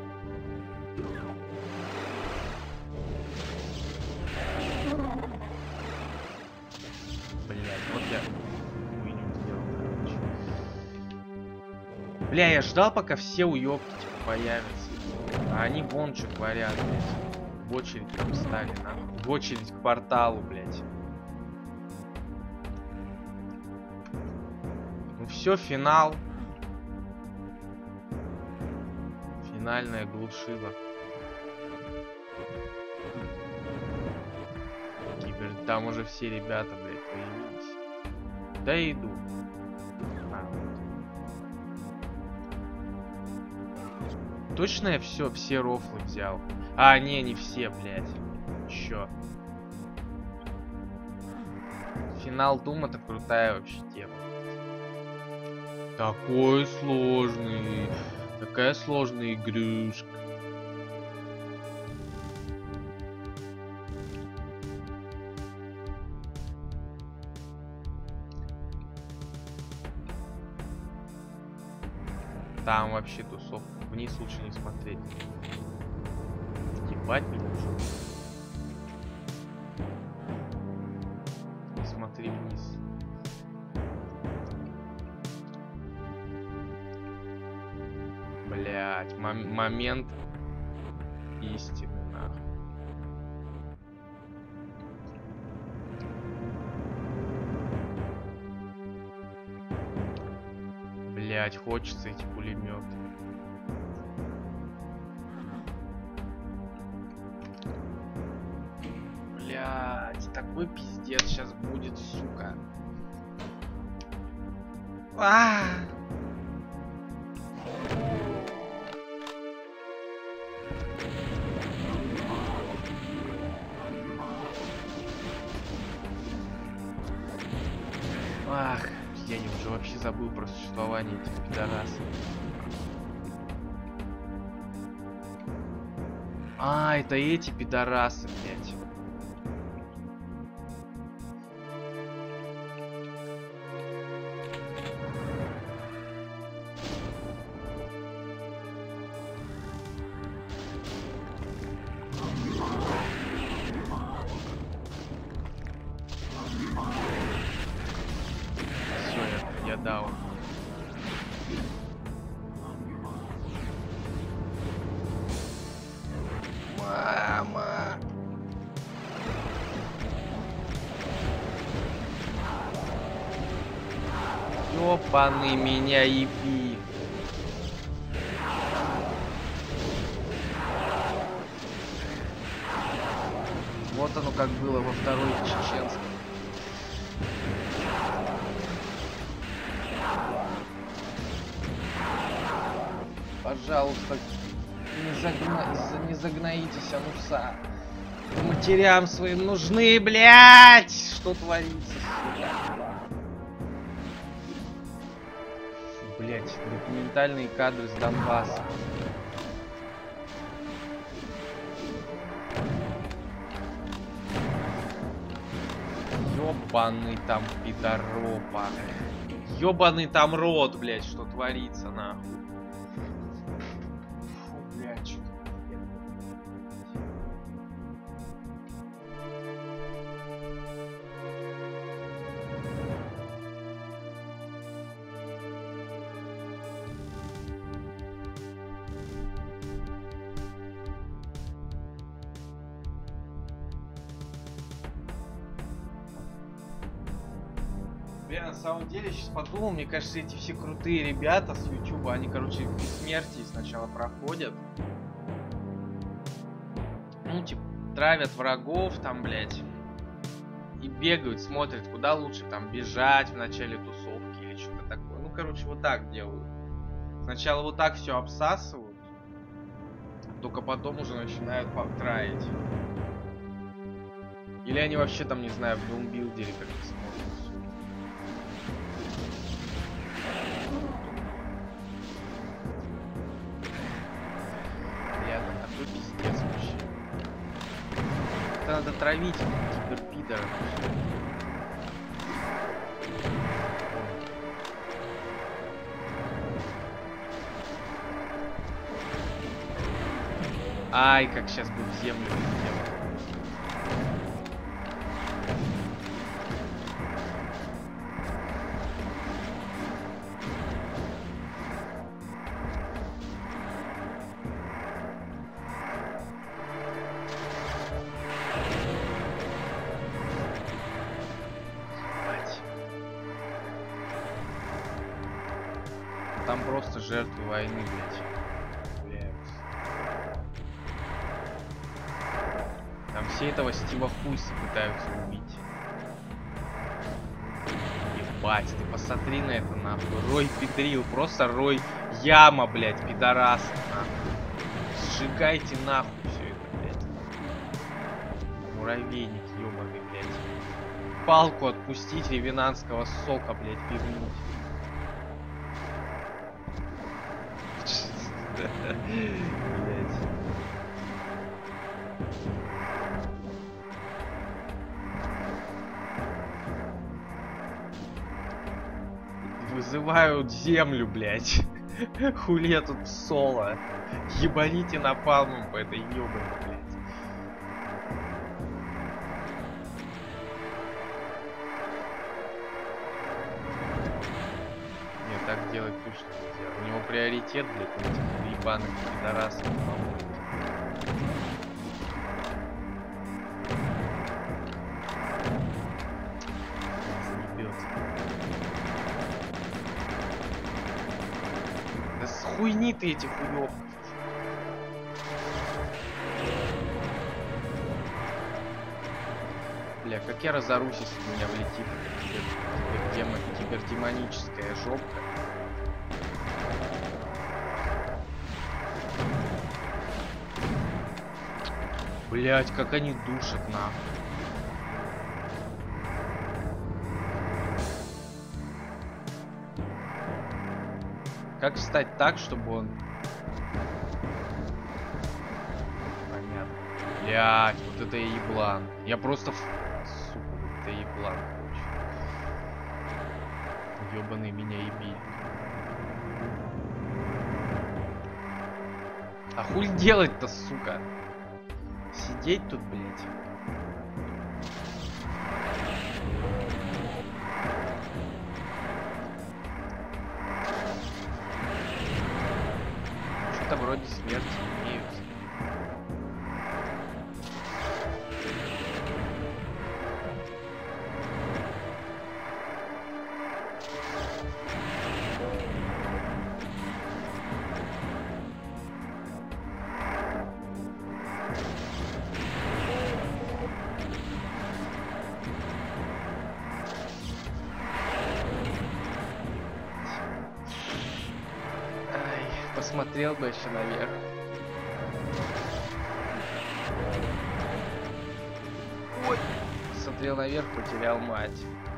Блядь, вот я хуйню сделал, короче. Бля, я ждал, пока все уёбки типа появятся. А они вон что творят, блядь. В очередь там стали, нахуй. В очередь к порталу, блядь. Ну все, финал. Финальная глушила. Кибер, там уже все ребята, блядь, появились. Да иду. Точно я все рофлы взял? А, не все, блядь. Чё? Финал Doom — это крутая вообще тема. Такой сложный. Такая сложная игрушка. Там вообще тусовка. Вниз лучше не смотреть. Ебать не лучше. Не смотри вниз. Блять, момент истины, нахуй. Блять, хочется эти пулеметы. Блять, такой пиздец сейчас будет, сука. Ах, я не уже вообще забыл про существование этих пидорасов. А, это эти пидорасы, блядь. Я дал. Мама. Ёбаный меня еби. Вот оно как было во второй чеченской. Пожалуйста, не загноитесь, ануса. Матерям своим нужны, блядь! Что творится, сука? Блядь, документальные кадры с Донбасса. Ёбаный там пидоропа. Ёбаный там рот, блядь, что творится, нахуй. Я на самом деле сейчас подумал, мне кажется, эти все крутые ребята с YouTube, они, короче, бессмертие сначала проходят. Ну, типа, травят врагов там, блядь. И бегают, смотрят, куда лучше там бежать в начале тусовки или что-то такое. Ну, короче, вот так делают. Сначала вот так все обсасывают, только потом уже начинают траить. Или они вообще там, не знаю, в Doom-билдере как-то смотрят. Такой пиздец вообще. Это надо травить киберпидоров. Ай, как сейчас бы в землю летел. Там просто жертвы войны, блядь. Там все этого Стива Хуйса пытаются убить. Ебать, ты посмотри на это, нахуй. Рой педрил, просто рой яма, блядь, пидорас, нахуй. Сжигайте нахуй все это, блядь. Муравейник, ёбаный, блядь. Палку отпустить, ревенанского сока, блядь, пивнуть. Блядь. Вызывают землю, блядь. Хули я тут соло. Ебаните напалмом по этой ёбаной, блядь. Нет, так делать точно нельзя. У него приоритет, блядь, у этих ебаных пидорасов. Да с хуйни ты этих уёбков. Бля, как я разорусь, если у меня влетит кибердемоническая жопка. Блять, как они душат нахуй. Как встать так, чтобы он... Понятно. Блять, вот это еблан. Я просто... Сука, вот это еблан, короче. Ёбаный меня еби. А хуй делать-то, сука? Сидеть тут, блять. Что-то вроде смерти имеются. Посмотрел бы еще наверх. Ой, смотрел наверх, потерял мать.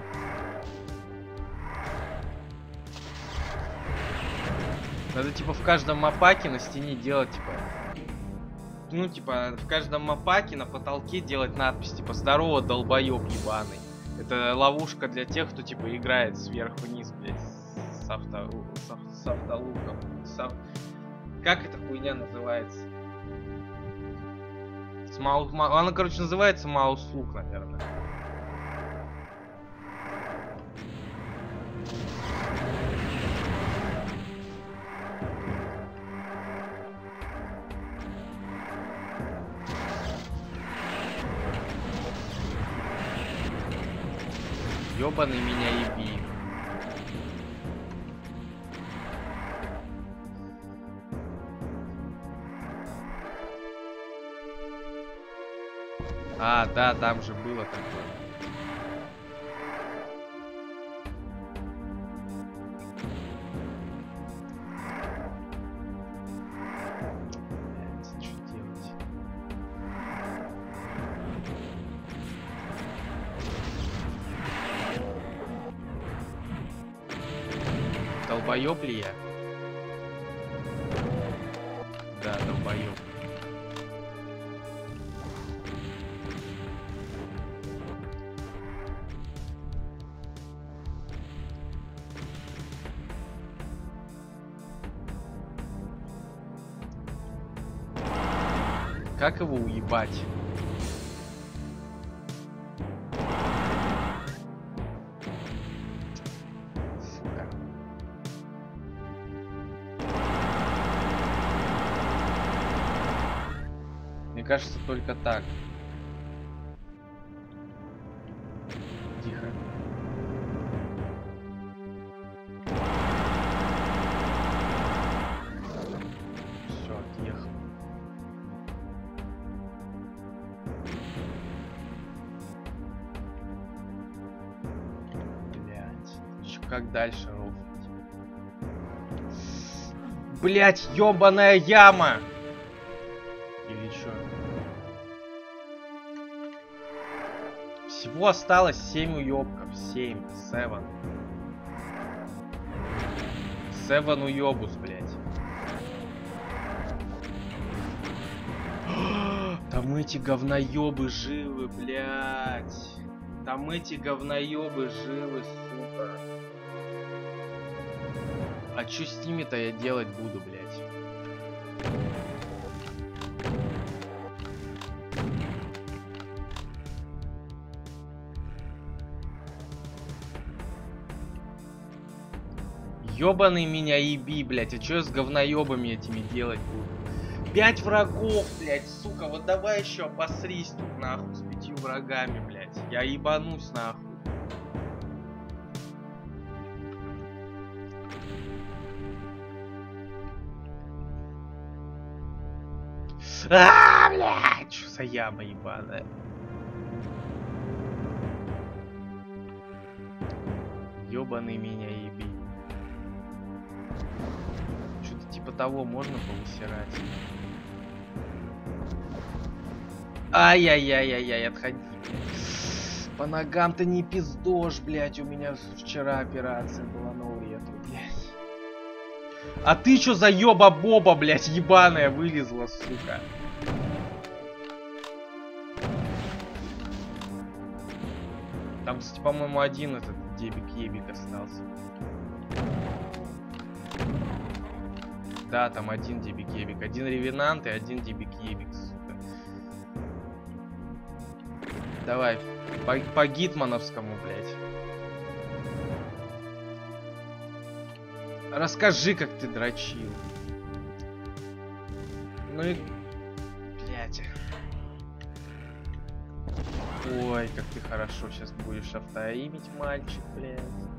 Надо типа в каждом мапаке на стене делать типа, ну типа в каждом мапаке на потолке делать надпись типа "Здорово, долбоёб ебаный". Это ловушка для тех, кто типа играет сверху вниз, блядь, с автолуком. Как эта хуйня называется? Она, короче, называется маус-лук, наверное. Ёбаный меня еби. А, да, там же было такое. Блядь, что делать? Долбоёб ли я? Да, долбоёб. Как его уебать? Сука. Мне кажется, только так. Тихо. Все, отъехал. Как дальше рофлить? Блять, ёбаная яма! Всего осталось 7 уёбков. 7. 7. 7 уёбус, блядь. Там эти говноёбы живы, блядь. Там эти говноёбы живы, сука. А чё с ними-то я делать буду, блядь? Ёбаный меня еби, блядь. А чё я с говноёбами этими делать буду? 5 врагов, блядь, сука. Вот давай еще обосрись тут, нахуй, с 5 врагами, блядь. Я ебанусь, нахуй. Блядь, чё за яма ебаная. Ёбаный меня еби. Что-то типа того можно повысирать. Ай-яй-яй-яй-яй, отходи. По ногам-то не пиздошь, блядь. У меня вчера операция была на уретру, блядь. А ты чё за ёба-боба, блядь, ебаная вылезла, сука? Там, кстати, по-моему, один этот дебик-ебик остался. Да, там один дебик-ебик. Один ревенант и один дебик-ебик, сука. Давай, по гитмановскому, блядь. Расскажи, как ты дрочил. Ну и... Блядь. Ой, как ты хорошо сейчас будешь автоимить, мальчик, блядь.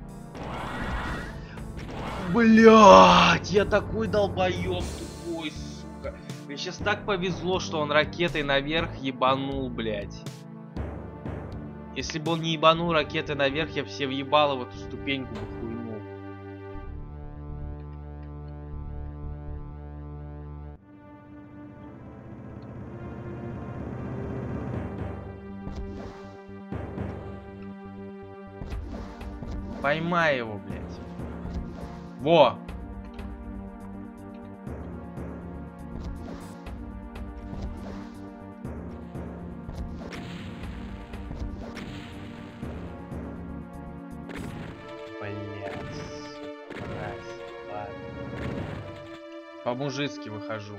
Блядь, я такой долбоёб тупой, сука. Мне сейчас так повезло, что он ракетой наверх ебанул, блядь. Если бы он не ебанул ракетой наверх, я все въебало в эту ступеньку бы хуйнул. Поймай его, блядь. Во! Блядь. Ладно. По-мужицки выхожу.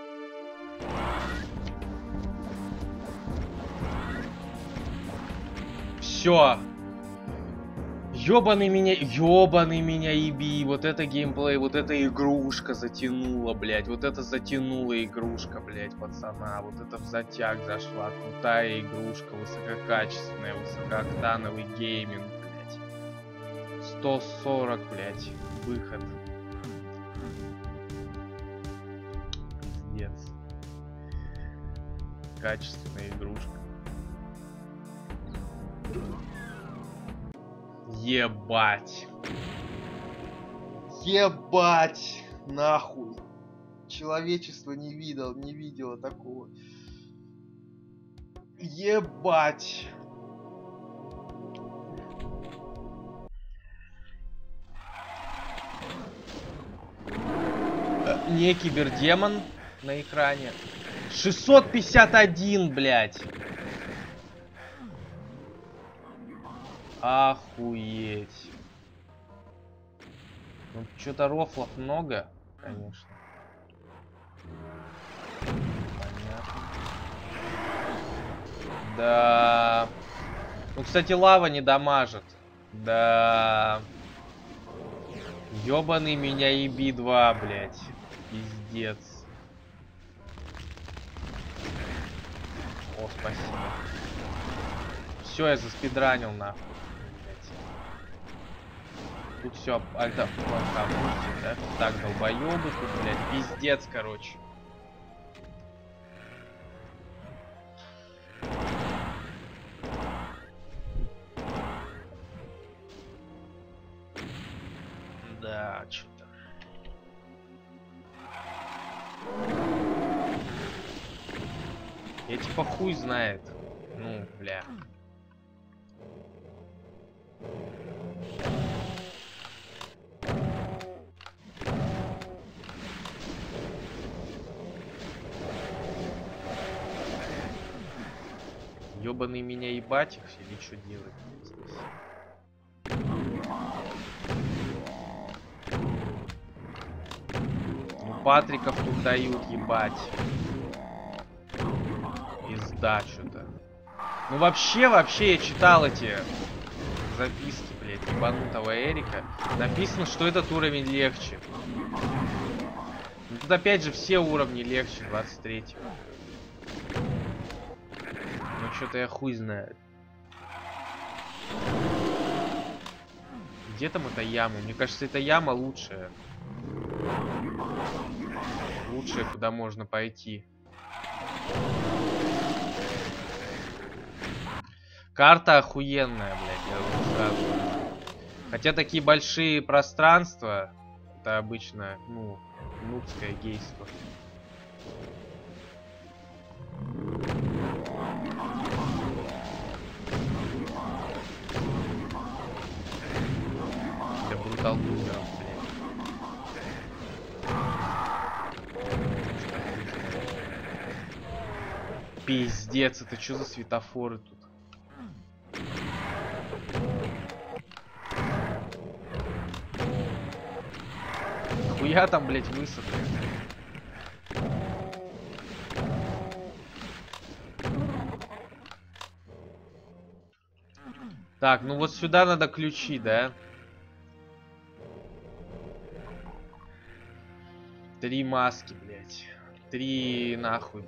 Все. Ёбаный меня еби, вот это геймплей, вот эта игрушка затянула, блядь, вот это затянула игрушка, блядь, пацана, вот это в затяг зашла, крутая игрушка, высококачественная, высокооктановый гейминг, блядь, 140, блядь, выход, пиздец, качественная игрушка. Ебать. Ебать. Нахуй. Человечество не видело такого. Ебать. Не кибердемон на экране. 651, блядь. Охуеть. Ну, что-то рофлов много, конечно. Понятно. Да. Ну, кстати, лава не дамажит. Да. Ёбаный меня еби 2, блядь. Пиздец. О, спасибо. Все, я заспидранил, нахуй. Тут все, альта, да? Так, долбоёбы тут, блядь, пиздец, короче. Да, что-то. Я типа хуй знает. Ну, бля. Ёбаный меня ебать их или что делать здесь? Ну, Патриков тут дают ебать. Пизда что-то. Ну, вообще, я читал эти записки, блядь, ебанутого Эрика. Написано, что этот уровень легче. Ну, тут опять же все уровни легче 23-го. Ну, что-то я хуй знает. Где там эта яма? Мне кажется, эта яма лучшая. Лучшая, куда можно пойти. Карта охуенная, блядь, я уже сразу. Хотя такие большие пространства, это обычно, ну, нубское гейство. Для бруталбузеров, блядь. Пиздец, это что за светофоры тут? Хуя там, блядь, высоты. Так, ну вот сюда надо ключи, да? 3 маски, блядь. 3 нахуй.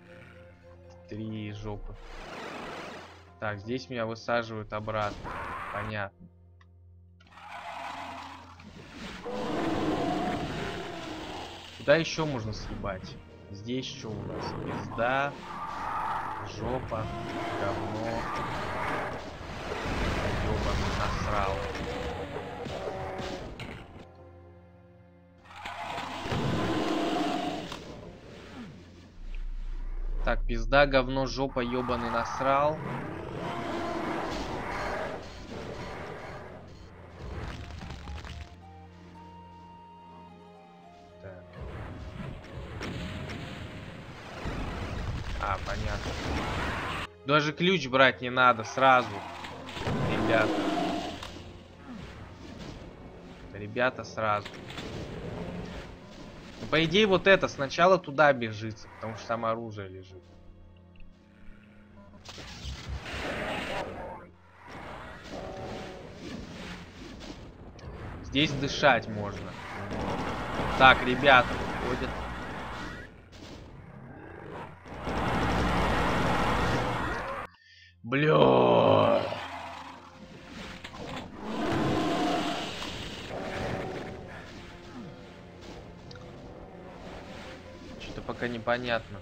3 жопы. Так, здесь меня высаживают обратно. Понятно. Куда еще можно съебать? Здесь что у нас? Пизда, жопа, говно. Ёбаный насрал. Так, пизда, говно, жопа, ёбаный насрал. А, понятно. Даже ключ брать не надо сразу. Ребята. Ребята, сразу. Ну, по идее, вот это сначала туда бежится, потому что там оружие лежит. Здесь дышать можно. Так, ребята выходят. Бля. Что-то пока непонятно.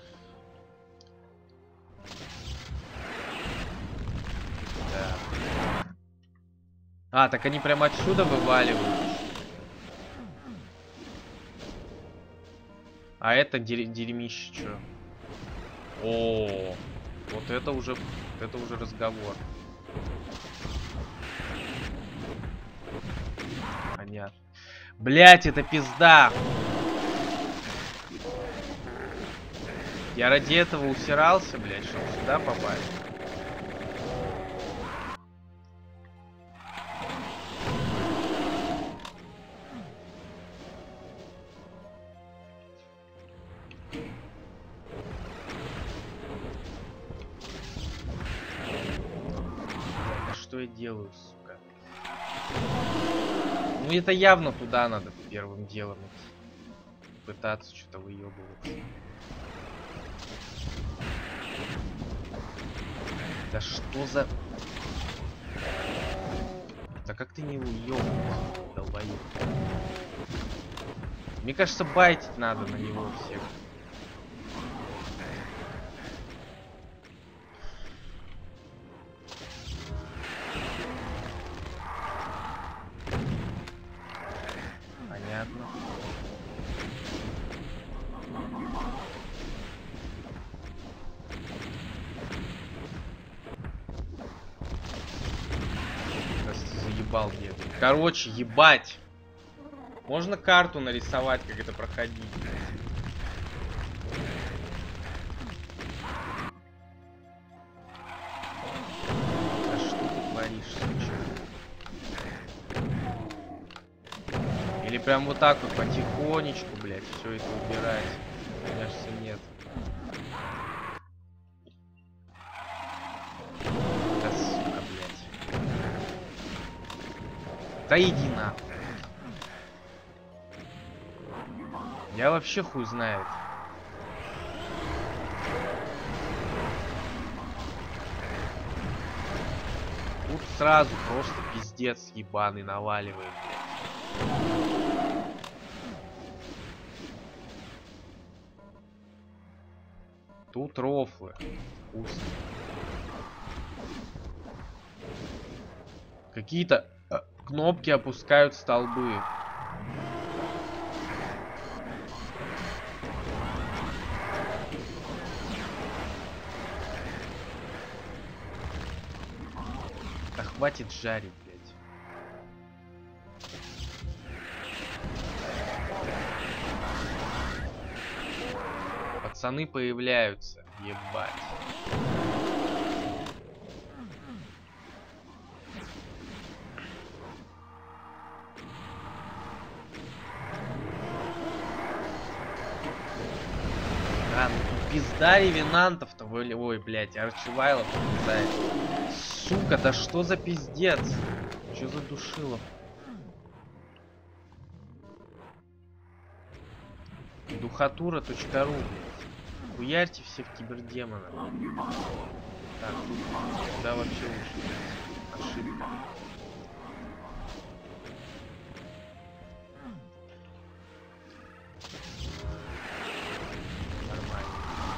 Да. А, так они прямо отсюда вываливают. А это дерьмище что? О, вот это уже разговор. Понятно. Блять, это пизда. Я ради этого усирался, блять, чтобы сюда попасть. Что я делаю, сука? Ну это явно туда надо первым делом идти. Пытаться что-то выебываться. Да что за... Да как ты не уебываешься, долбоёб? Мне кажется, байтить надо на него всех. Понятно. Заебал дед. Короче, ебать. Можно карту нарисовать, как это проходить. творишь, сучка? Или прям вот так вот потихонечку, блядь, все это убирать? Мне кажется, нет. Да сука, блядь. Да иди нахуй. Я вообще хуй знает. Тут сразу просто пиздец ебаный наваливает, блядь. Тут рофлы. Вкусно. Какие-то кнопки опускают столбы. Да хватит жарить, блядь. Пацаны появляются, ебать. А, ну тут пизда ревенантов-то, ой, блядь, арчивайлов пизда. Сука, да что за пиздец? Что за душило? Духатура.ру. Хуярьте всех кибердемонов. Так, тут сюда вообще лучше. Ошибка. Нормально.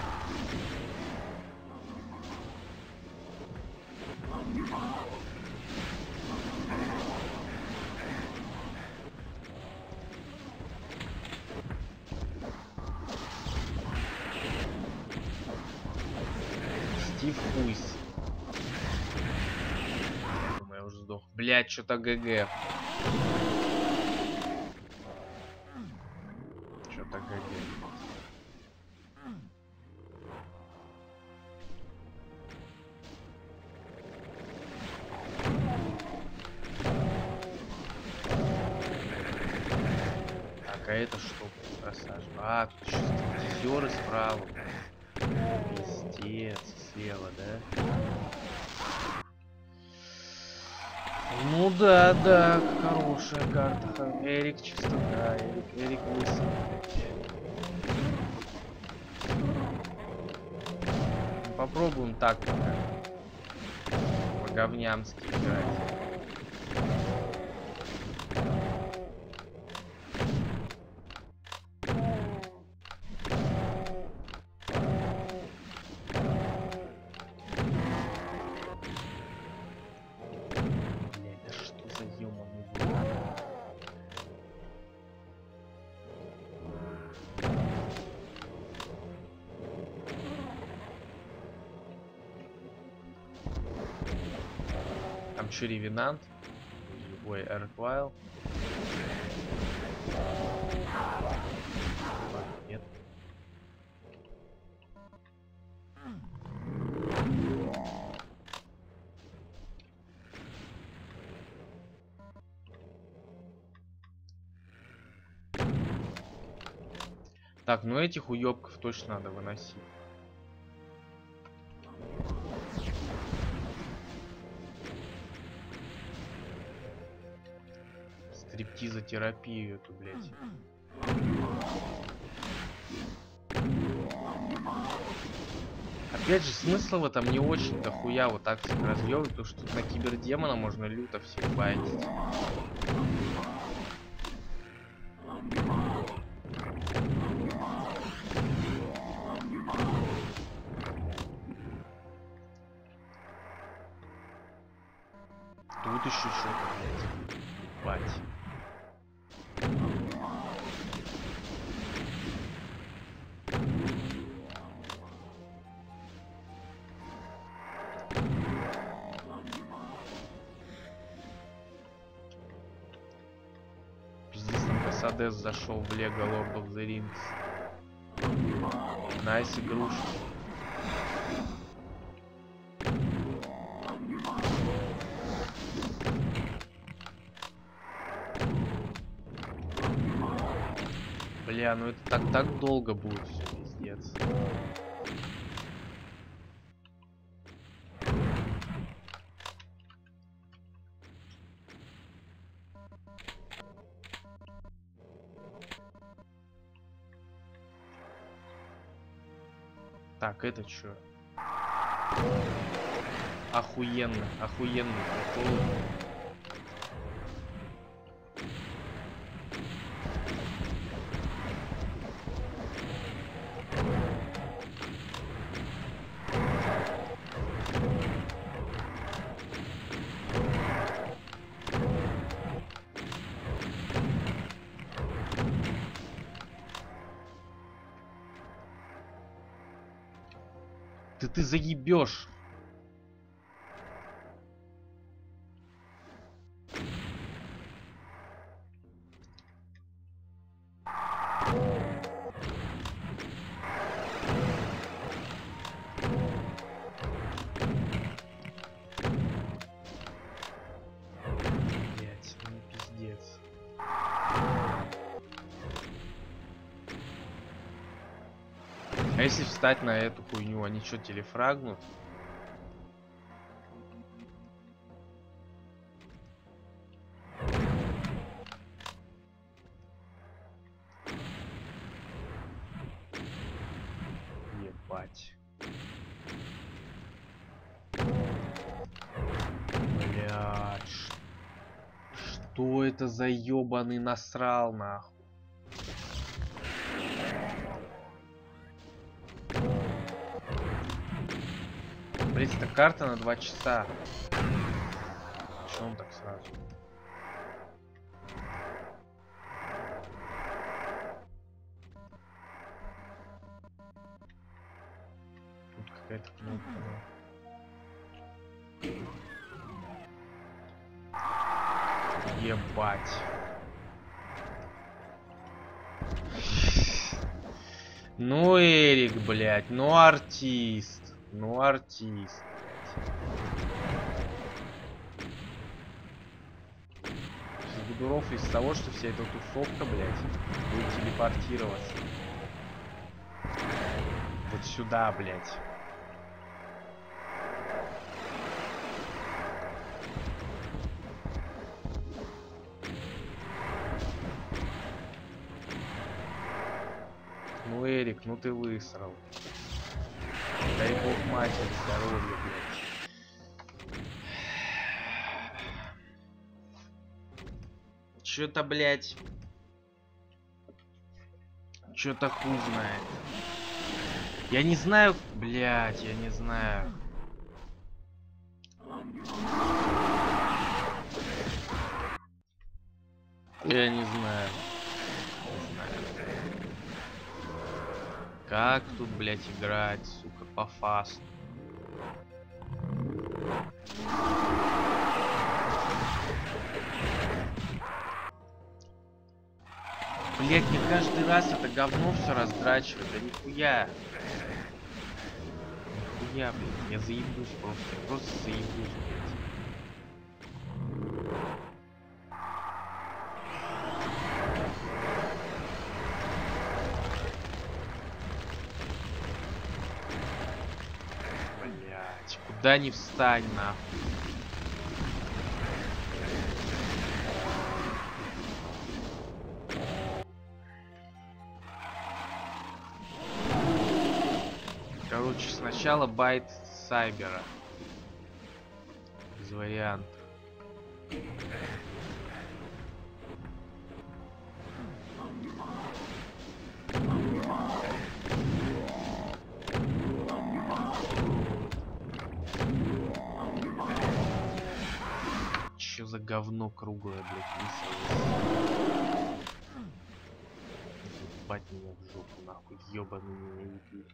Стив Хуйс. Думаю, я уже сдох. Блять, что-то ГГ. Что-то ГГ. Так, а это что? Красавчик. А, тут еще стриптизеры справа. Пиздец, слева, да? Ну да, да, хорошая карта. Эрик чистота, Эрик лысый. Попробуем так пока. По-говнямски играть. Там что, ревенант? Ой, Эрквайл. Нет. Так, ну этих уёбков точно надо выносить. Стриптизотерапию эту, блядь. Опять же, смысла в этом не очень дохуя вот так всех разъёбывать, потому что тут на кибердемона можно люто всех байтить. Тут еще что-то, блядь. Бать. Пиздец, там Касадес зашел в Лего Lord of the Rings. Найс игрушки. Бля, ну это так долго будет все, пиздец. Так, это чё? Охуенно, охуенный прикол. Ты заебешь. Блять, ну пиздец. А если встать на эту хуйню, они что, телефрагнут? Ебать. Блядь. Что это за ёбаный насрал, нахуй? Блять, это карта на 2 часа. Чё он так сразу? Тут какая-то кнопка. Ебать. Ну, Эрик, блядь, ну артист. Ну артист. Буду рофлить из того, что вся эта тусовка, блядь, будет телепортироваться. Вот сюда, блядь. Ну, Эрик, ну ты высрал. Дай бог матери здоровья, блядь. Чё-то, блядь. Чё-то хуй знает. Я не знаю, блядь, я не знаю. Я не знаю. Как тут, блядь, играть, сука, по фасту? Блядь, мне каждый раз это говно все раздрачивает. Да нихуя. Нихуя, блядь. Я заебусь просто. Я просто заебусь, блядь. Блядь, куда ни встань, нахуй. Короче, сначала байт Сайбера. Без вариантов. Чё за говно круглое, блядь, высылось? Ебать меня в жопу, нахуй, ёбаный меня ебут.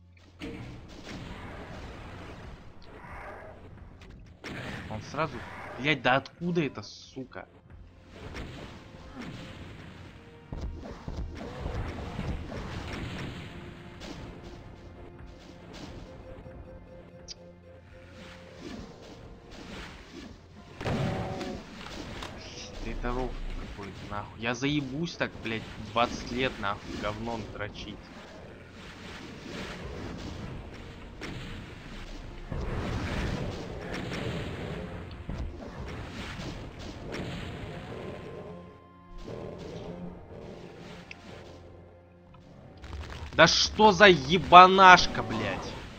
Он сразу... Блядь, да откуда это, сука? Это ров какой-то. будет, нахуй. Я заебусь так, блядь, 20 лет, нахуй, говном дрочить. Да что за ебанашка, блядь?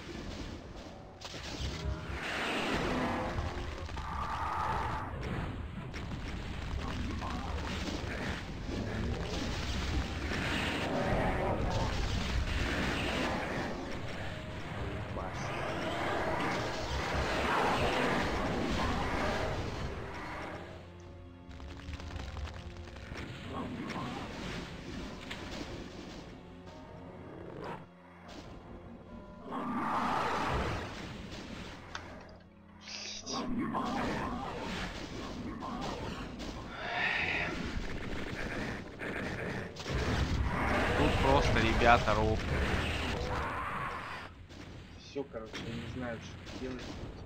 Тут просто ребята ровно. Все, короче, я не знаю, что делать.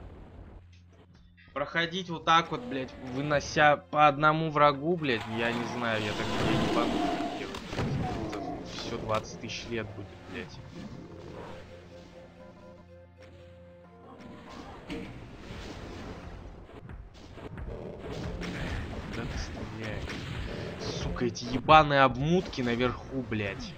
Проходить вот так вот, блядь, вынося по одному врагу, блядь, я не знаю, я так не пойму. Все 20 тысяч лет будет, блядь. Да ты стреляешь. Сука, эти ебаные обмутки наверху, блядь.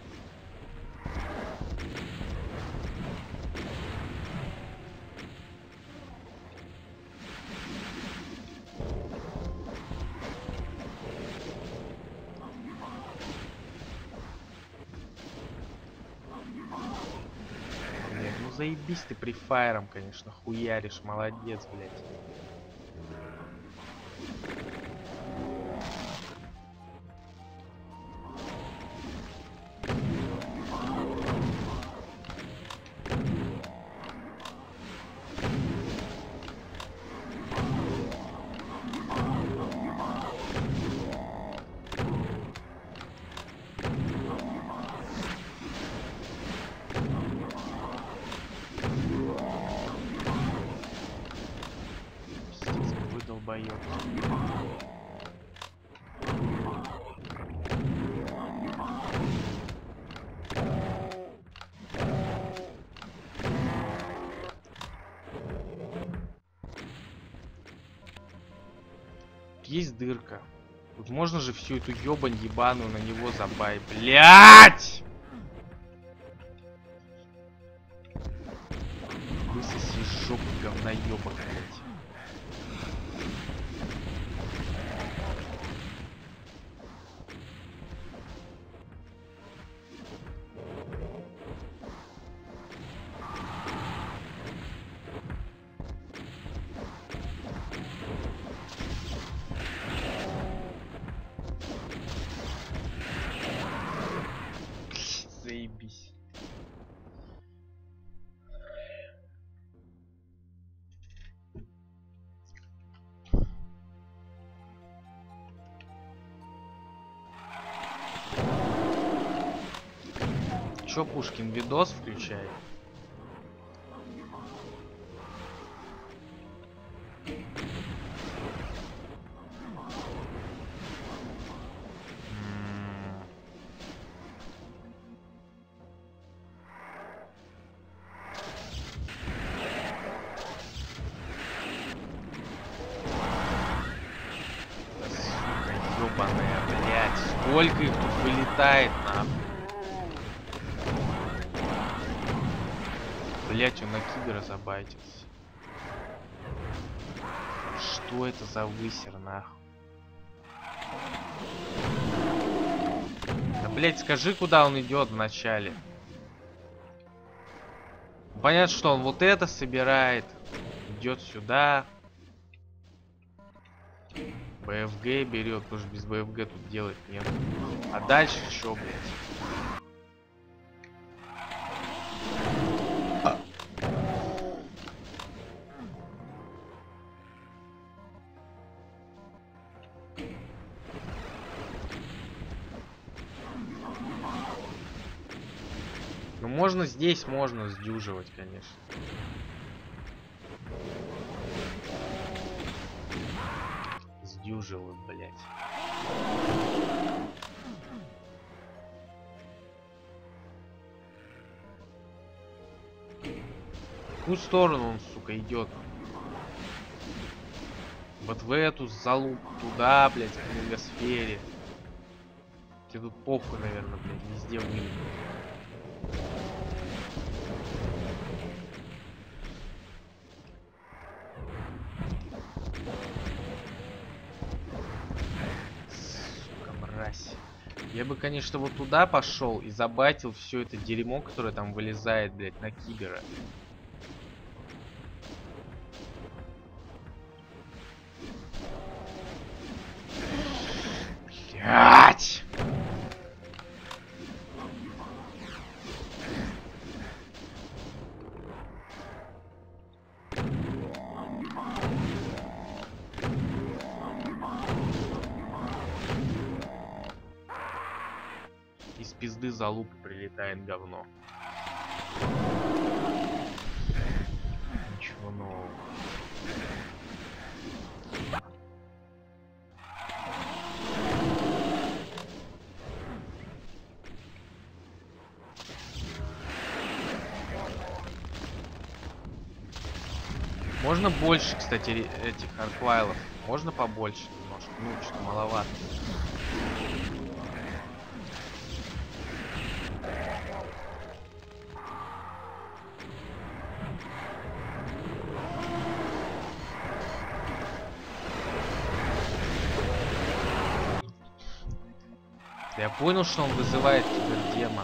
Блядь, ну заебись ты префайром, конечно, хуяришь, молодец, блядь. Вы долбоёб. Есть дырка. Тут можно же всю эту ёбань ебаную на него забай. Блять! Высоси из жопы говноёба, блять. Заебись. Чё, Пушкин, видос включай? Ёбаная, блядь, сколько их тут вылетает, нахуй. Блять, он на кибера забайтился. Что это за высер, нахуй? Да, блять, скажи, куда он идет вначале. Понятно, что он вот это собирает. Идет сюда. БФГ берет, потому что без БФГ тут делать нет. А дальше что, блять? Ну можно здесь, можно сдюживать, конечно. Сдюживают, блять. В какую сторону он, сука, идет? Вот в эту залупу, туда, блядь, к энергосфере. Тебе тут похуй, наверное, блядь, везде вылет. Сука, мразь. Я бы, конечно, вот туда пошел и забайтил все это дерьмо, которое там вылезает, блядь, на кибера. Блять! Из пизды за лук прилетает говно. Ничего нового. Можно больше, кстати, этих арквайлов. Можно побольше немножко. Ну, что-то маловато. Я понял, что он вызывает кибердемона.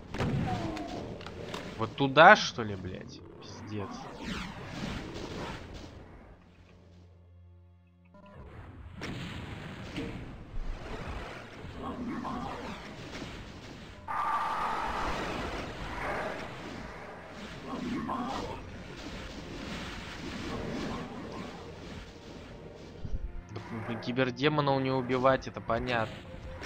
Вот туда, что ли, блядь? Пиздец. Да, кибердемона не убивать, это понятно.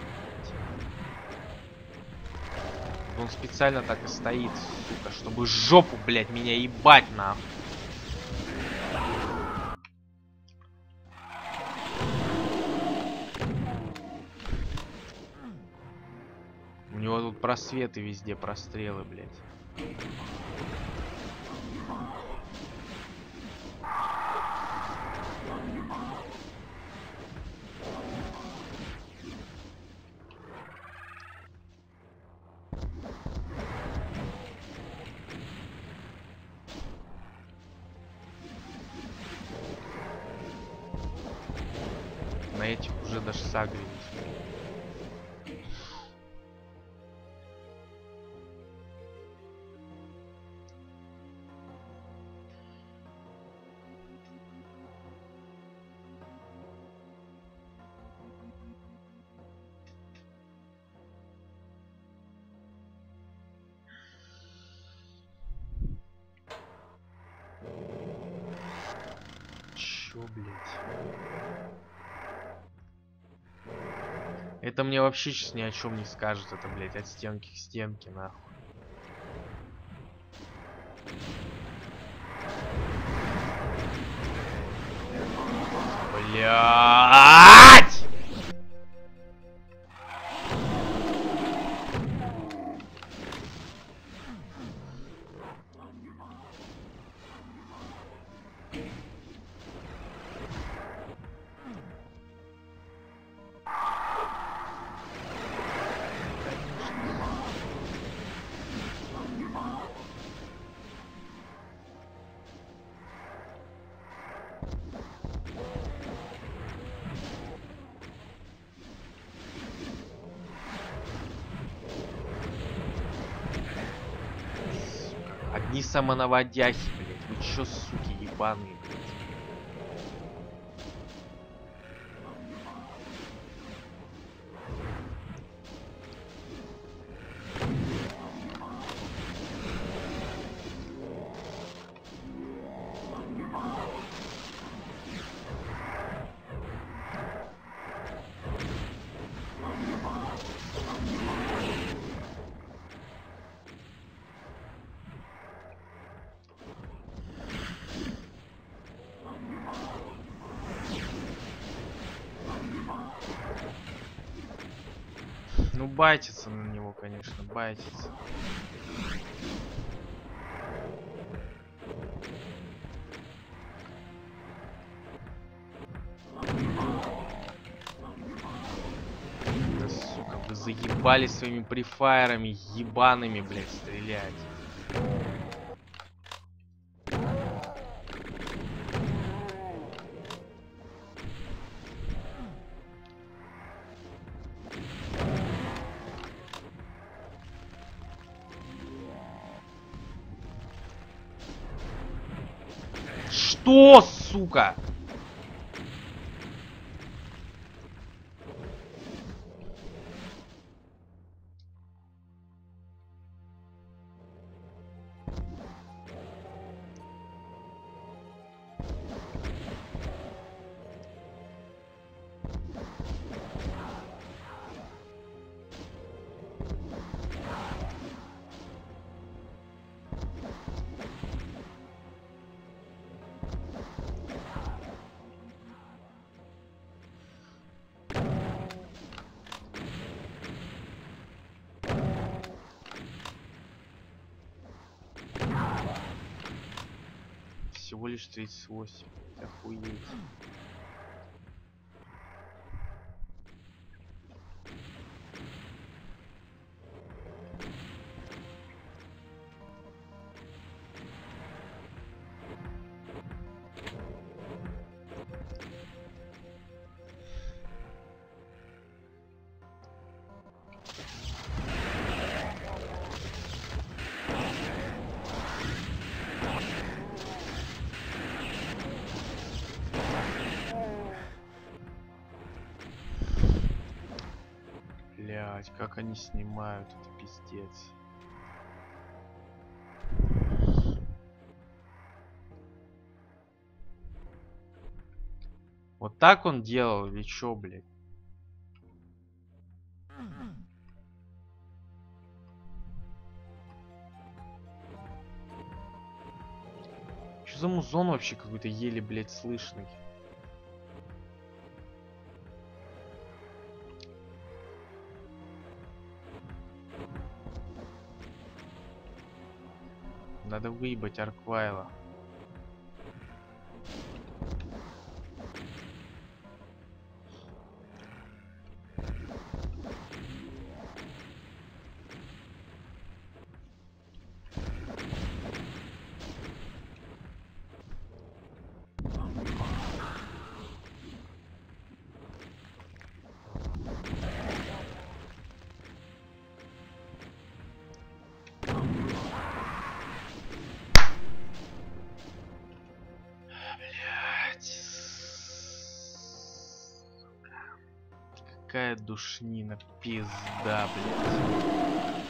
Он специально так и стоит, сука, чтобы жопу, блядь, меня ебать нахуй. У него тут просветы везде, прострелы, блядь. На этих уже даже сагрить. Чё, блядь? Это мне вообще сейчас ни о чем не скажет. Это, блядь, от стенки к стенке, нахуй. Блядь! Одни самонаводяхи, блядь. Вы чё, суки, ебаные, блядь? Ну, байтится на него, конечно, байтится. Да, сука, вы заебали своими префайрами ебаными, блядь, стрелять. Что, сука? Всего лишь 38. Охуеть. Блять, как они снимают, это пиздец. Вот так он делал или чё, блядь? Что за музон вообще какой-то еле, блядь, слышный? Надо выебать Арквайла. Какая душнина, пизда, блядь.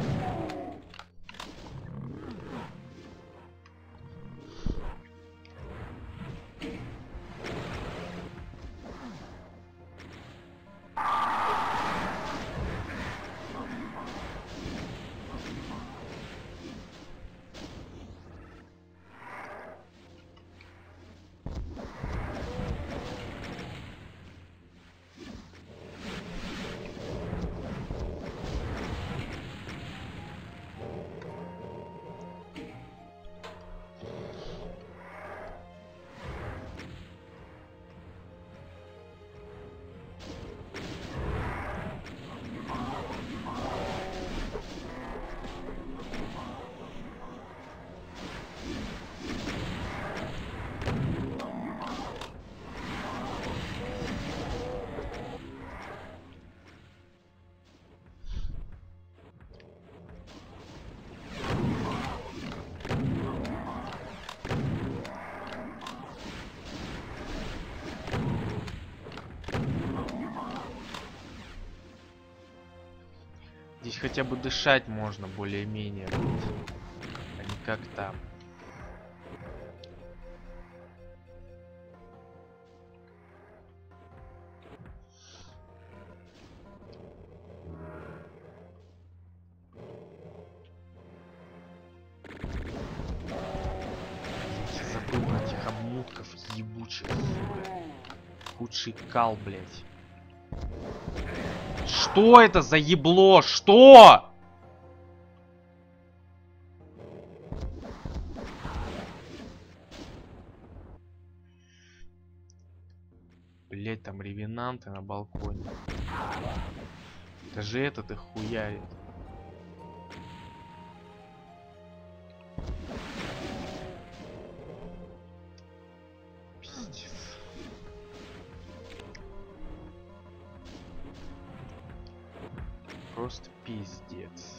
Здесь хотя бы дышать можно более-менее, а не как там. Я забыл про этих обмутков ебучих, сука. Худший кал, блядь. Что это за ебло? Что? Блять, там ревенанты на балконе. Это же этот их хуярит. Пиздец. Просто пиздец.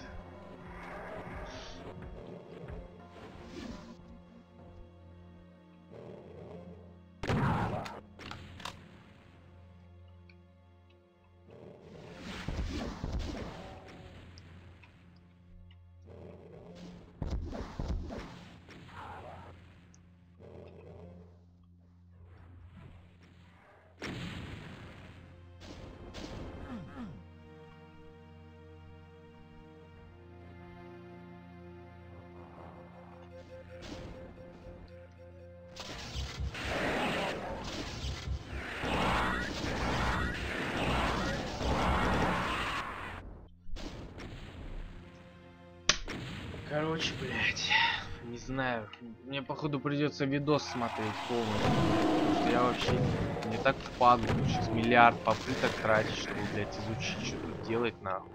Короче, блядь, не знаю. Мне, походу, придется видос смотреть полностью. Потому что я вообще не так впаду. Сейчас миллиард попыток тратить, чтобы, блядь, изучить, что тут делать, нахуй.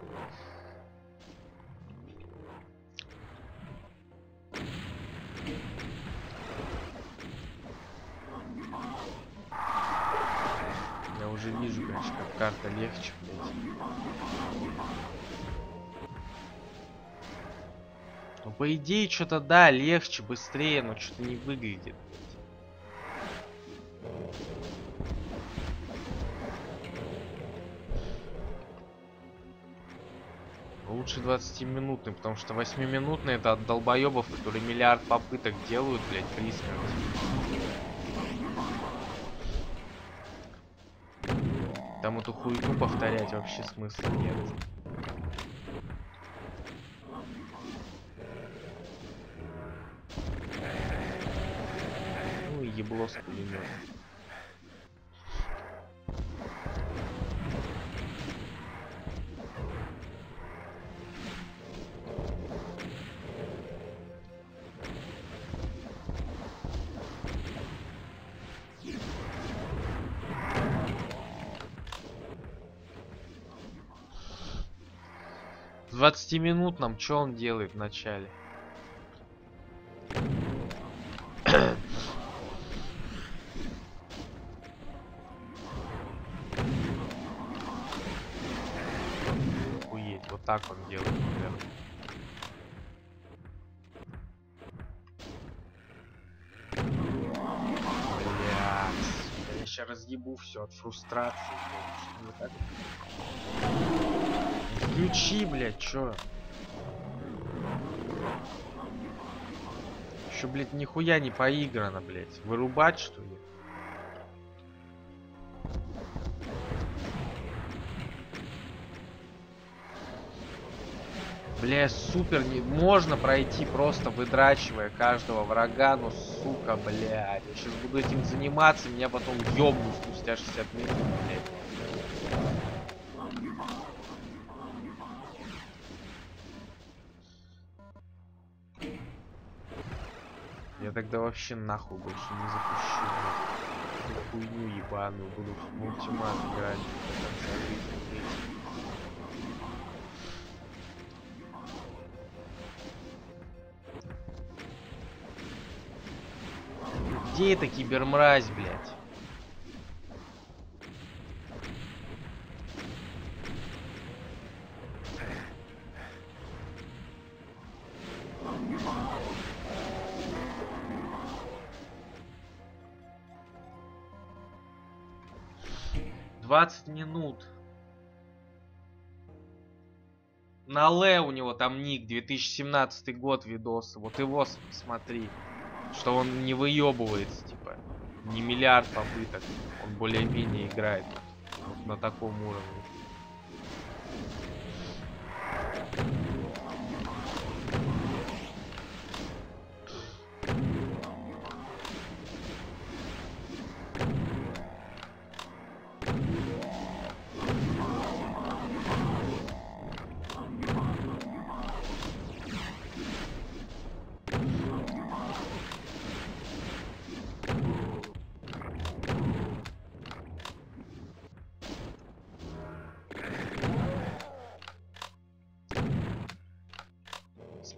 Я уже вижу, конечно, как карта легче, блядь. Ну, по идее, что-то, да, легче, быстрее, но что-то не выглядит. Лучше 20-минутный, потому что 8-минутный это от долбоебов, которые миллиард попыток делают, блядь, при смерти. Там эту хуйню повторять вообще смысла нет. Ну и ебло с пулемётом. В 20-минутном что он делает в начале? Охуеть, вот так он делает, наверное. Блядь, я сейчас разъебу все от фрустрации. Вот так. Включи, блядь, чё? Еще, блядь, нихуя не поиграно, блядь. Вырубать, что ли? Бля, супер, не можно пройти, просто выдрачивая каждого врага, но, сука, блядь. Я сейчас буду этим заниматься, меня потом ёбнут спустя 60 минут, блядь. Я тогда вообще нахуй больше не запущу, блядь. Эту хуйню ебаную, буду в мультимат играть до конца жизни, блядь. Где эта кибермразь, блядь? минут. На Ле у него там ник, 2017 год видоса. Вот его смотри. Что он не выебывается, типа. Не миллиард попыток. Он более-менее играет вот на таком уровне.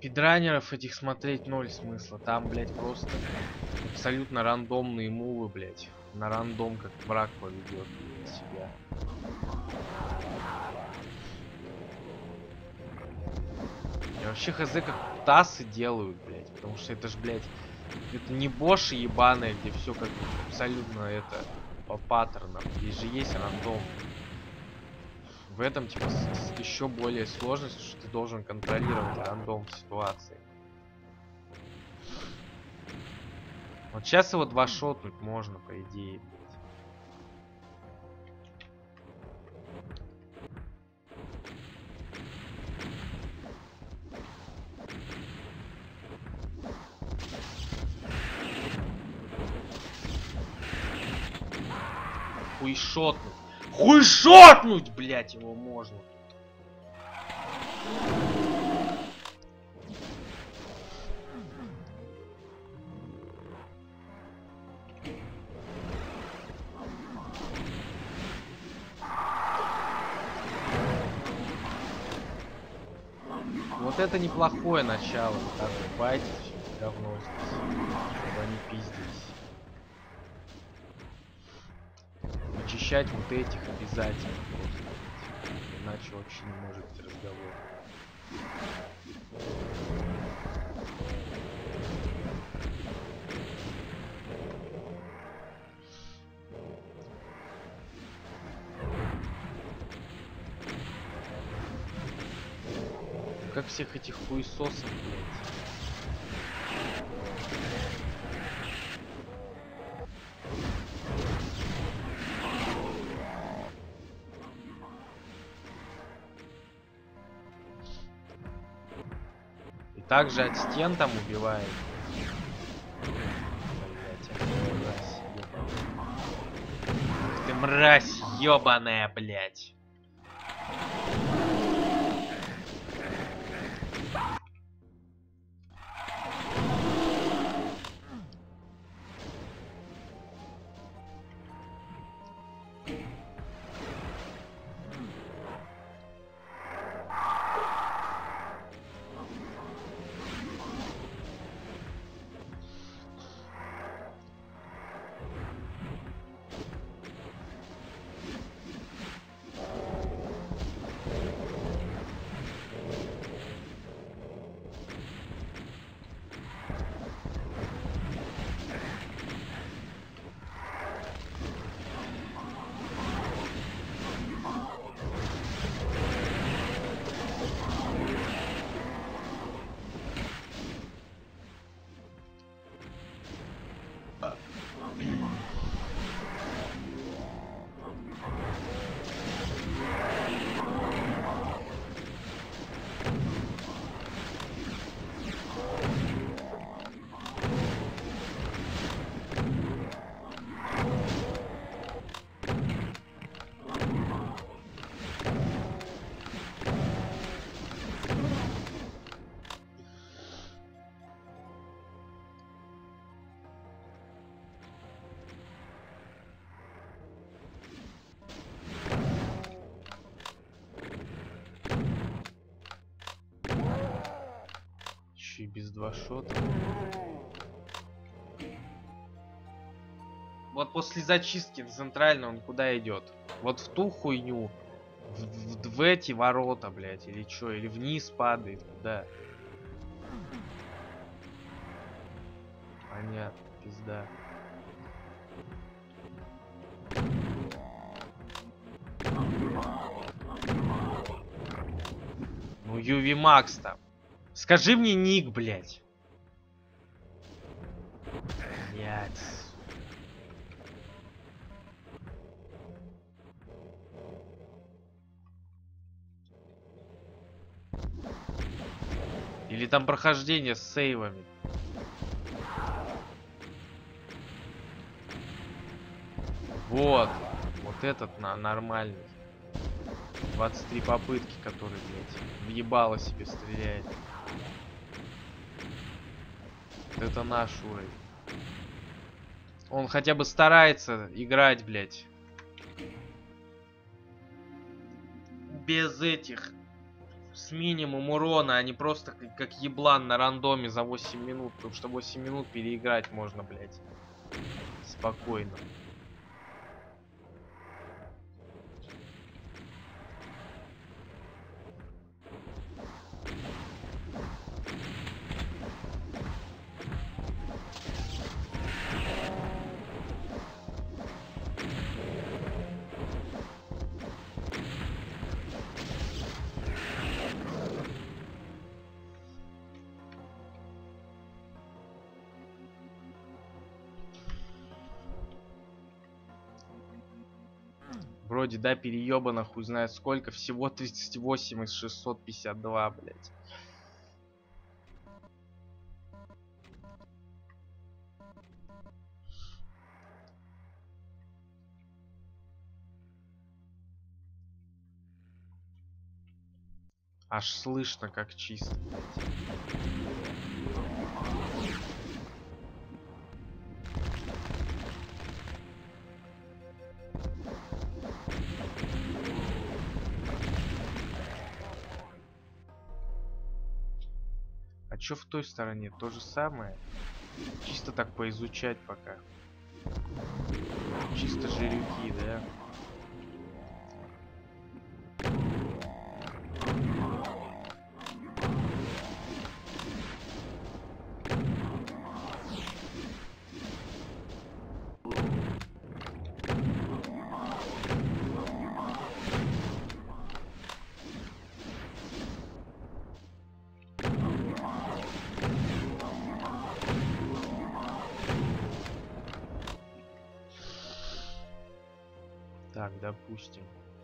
Спидранеров этих смотреть ноль смысла. Там, блядь, просто абсолютно рандомные мувы, блядь. На рандом, как враг поведет себя. Я вообще хз, как тасы делают, блядь. Потому что это ж, блядь, это не боши ебаные, где все как абсолютно это по паттернам. Здесь же есть рандом. В этом, типа, еще более сложность, что ты должен контролировать рандом в ситуации. Вот сейчас его два шотнуть можно, по идее, блядь. Хуй шотнуть. Хуй шотнуть, блядь, его можно. Вот это неплохое начало. Так, байтить говно здесь, чтобы они пиздились. Вычищать вот этих обязательно просто. Иначе вообще не может быть разговор. Как всех этих хуесосов, блядь. И также от стен там убивает. Блядь, ты мразь ёбаная, блядь. Еще и без два шота. Вот после зачистки центрально он куда идет? Вот в ту хуйню. В эти ворота, блядь, или что? Или вниз падает, куда? Понятно, пизда. Ну, Юви Макс там. Скажи мне ник, блядь. Блядь. Или там прохождение с сейвами. Вот. Вот этот нормальный. 23 попытки, который, блядь, въебало себе стреляет. Это наш уровень. Он хотя бы старается играть, блядь. Без этих с минимум урона, а не просто как еблан на рандоме за 8 минут. Потому что 8 минут переиграть можно, блядь. Спокойно. Вроде, да, переебано, хуй знает сколько. Всего 38 из 652, блядь. Аж слышно, как чисто, блядь. А чё в той стороне? То же самое? Чисто так поизучать пока. Чисто жирюки, да? Так, допустим.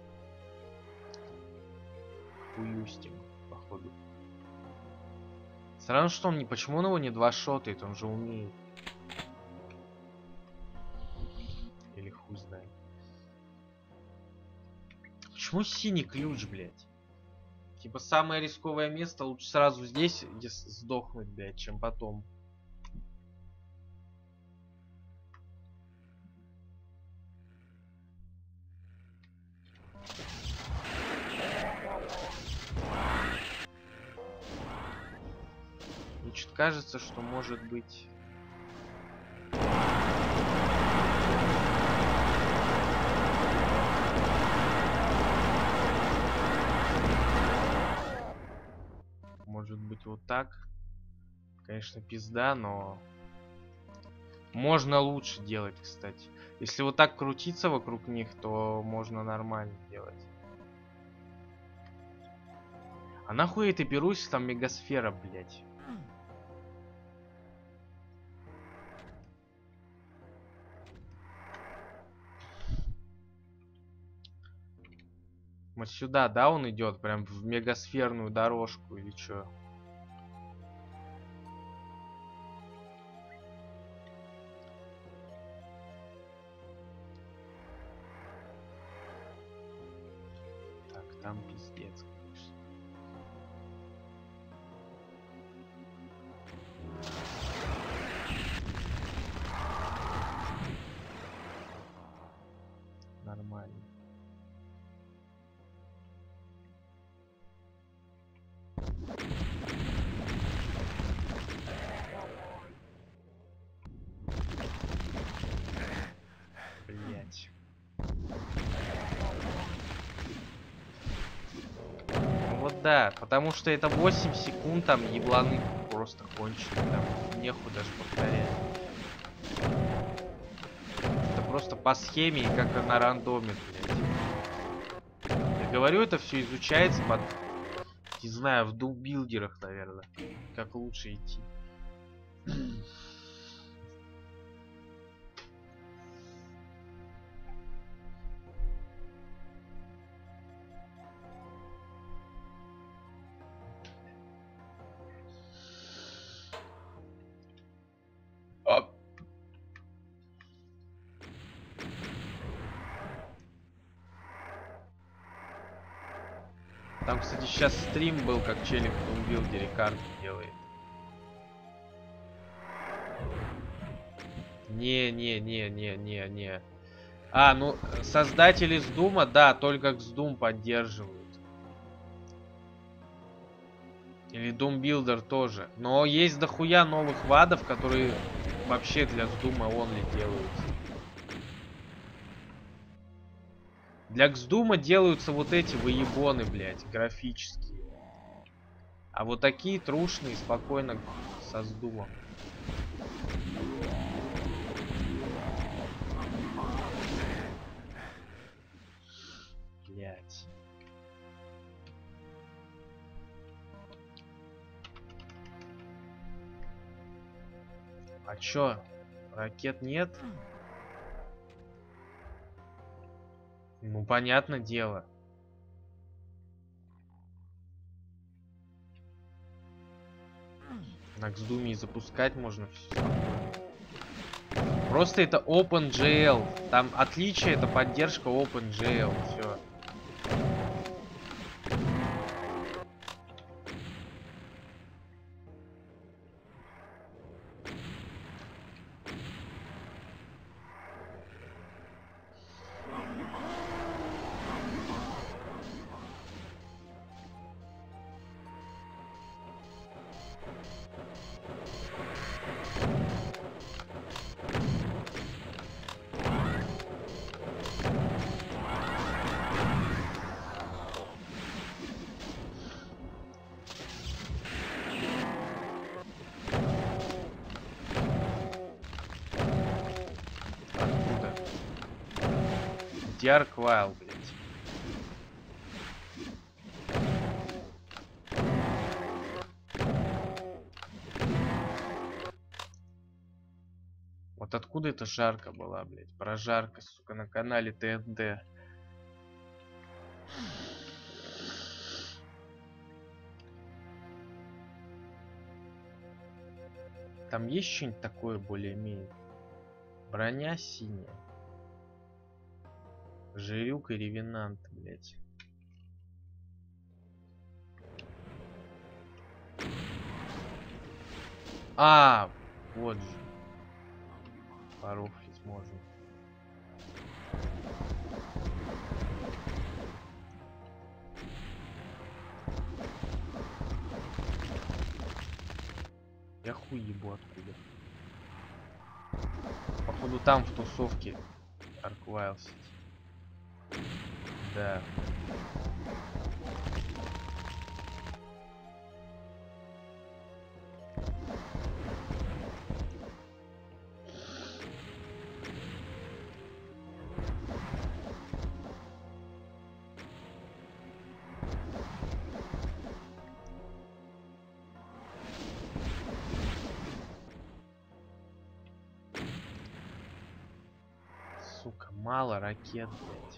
Хуюстим, походу. Странно, что он не... Почему он его не два-шотает? Он же умеет. Или хуй знает. Почему синий ключ, блядь? Типа самое рисковое место лучше сразу здесь сдохнуть, блядь, чем потом. Мне что-то кажется, что может быть... Может быть вот так. Конечно, пизда, но... Можно лучше делать, кстати. Если вот так крутиться вокруг них, то можно нормально делать. А нахуй я это берусь, там мегасфера, блядь. Вот сюда, да, он идет, прям в мегасферную дорожку или чё? Так, там пиздец, конечно. Нормально. Блять. Вот да, потому что это 8 секунд, там ебланы просто кончены, там нехуй даже повторять. Это просто по схеме, как на рандоме, блядь. Я говорю, это все изучается под, не знаю, в дубилдерах, наверное, как лучше идти. Там, кстати, сейчас стрим был, как челик в дубилдере карты делает. Не. А, ну, создатели с Дума, да, только с Doom поддерживают. Или Doom Builder тоже. Но есть дохуя новых вадов, которые вообще для Xdoom only делаются. Для Xdoom делаются вот эти выебоны, блядь, графические. А вот такие трушные спокойно со Xdoom. Блядь. А чё? Ракет нет? Ну, понятное дело. На Xdoom и запускать можно все. Просто это OpenGL. Там отличие — это поддержка OpenGL. Все. Darkvile, блядь. Вот откуда эта жарка была, блядь? Прожарка, сука, на канале ТНТ. Там есть что-нибудь такое более-менее? Броня синяя. Жирюк и ревенант, блять. А, вот же. Порофлить можно. Я хуй ебу откуда. Походу там в тусовке Darkvile сидит. Да. Сука, мало ракет, блядь.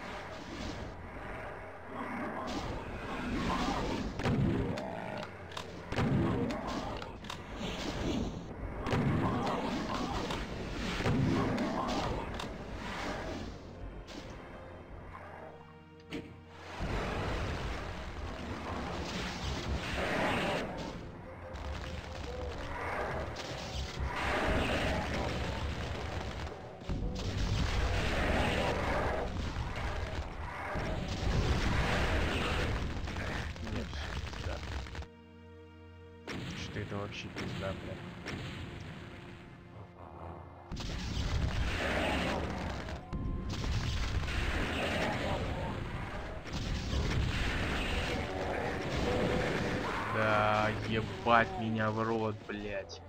Это вообще пизда, блядь. Да, ебать меня в рот, блядь.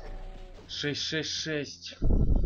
666.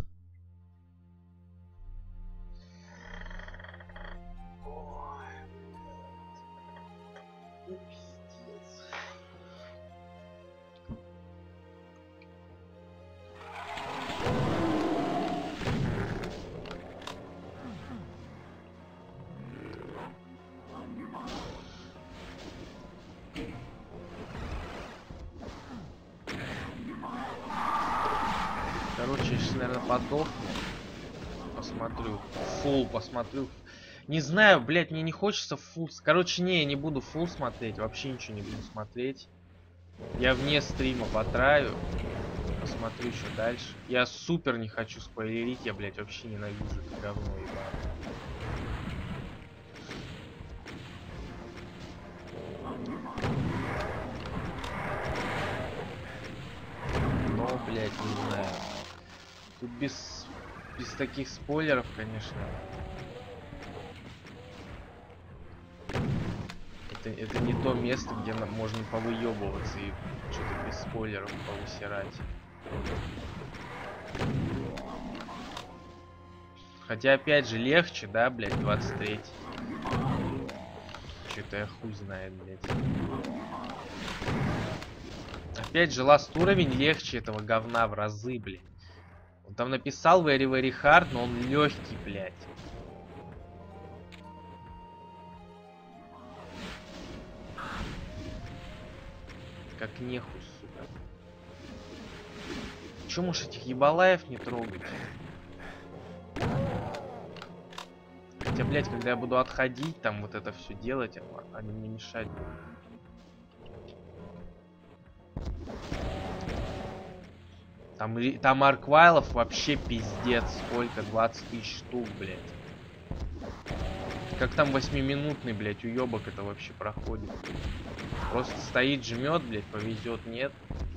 Короче, я сейчас, наверное, подохну. Посмотрю. Фул посмотрю. Не знаю, блядь, мне не хочется фул. Короче, не, я не буду фул смотреть. Вообще ничего не буду смотреть. Я вне стрима потраю. Посмотрю еще дальше. Я супер не хочу спойлерить. Я, блядь, вообще ненавижу это говно, ебать. без таких спойлеров, конечно. Это не то место, где можно повыебываться и что-то без спойлеров повысирать. Хотя, опять же, легче, да, блядь, 23. Что-то я хуй знает, блядь. Опять же, ласт уровень легче этого говна в разы, блядь. Он там написал very very hard, но он легкий, блядь. Как нехуй, сука. Чё, может, этих ебалаев не трогать? Хотя, блядь, когда я буду отходить, там вот это все делать, они мне мешать будут. Там арквайлов вообще пиздец. Сколько? 20 000 штук, блядь. Как там 8-минутный, блядь, уебок это вообще проходит? Просто стоит, жмет, блядь, повезет, нет.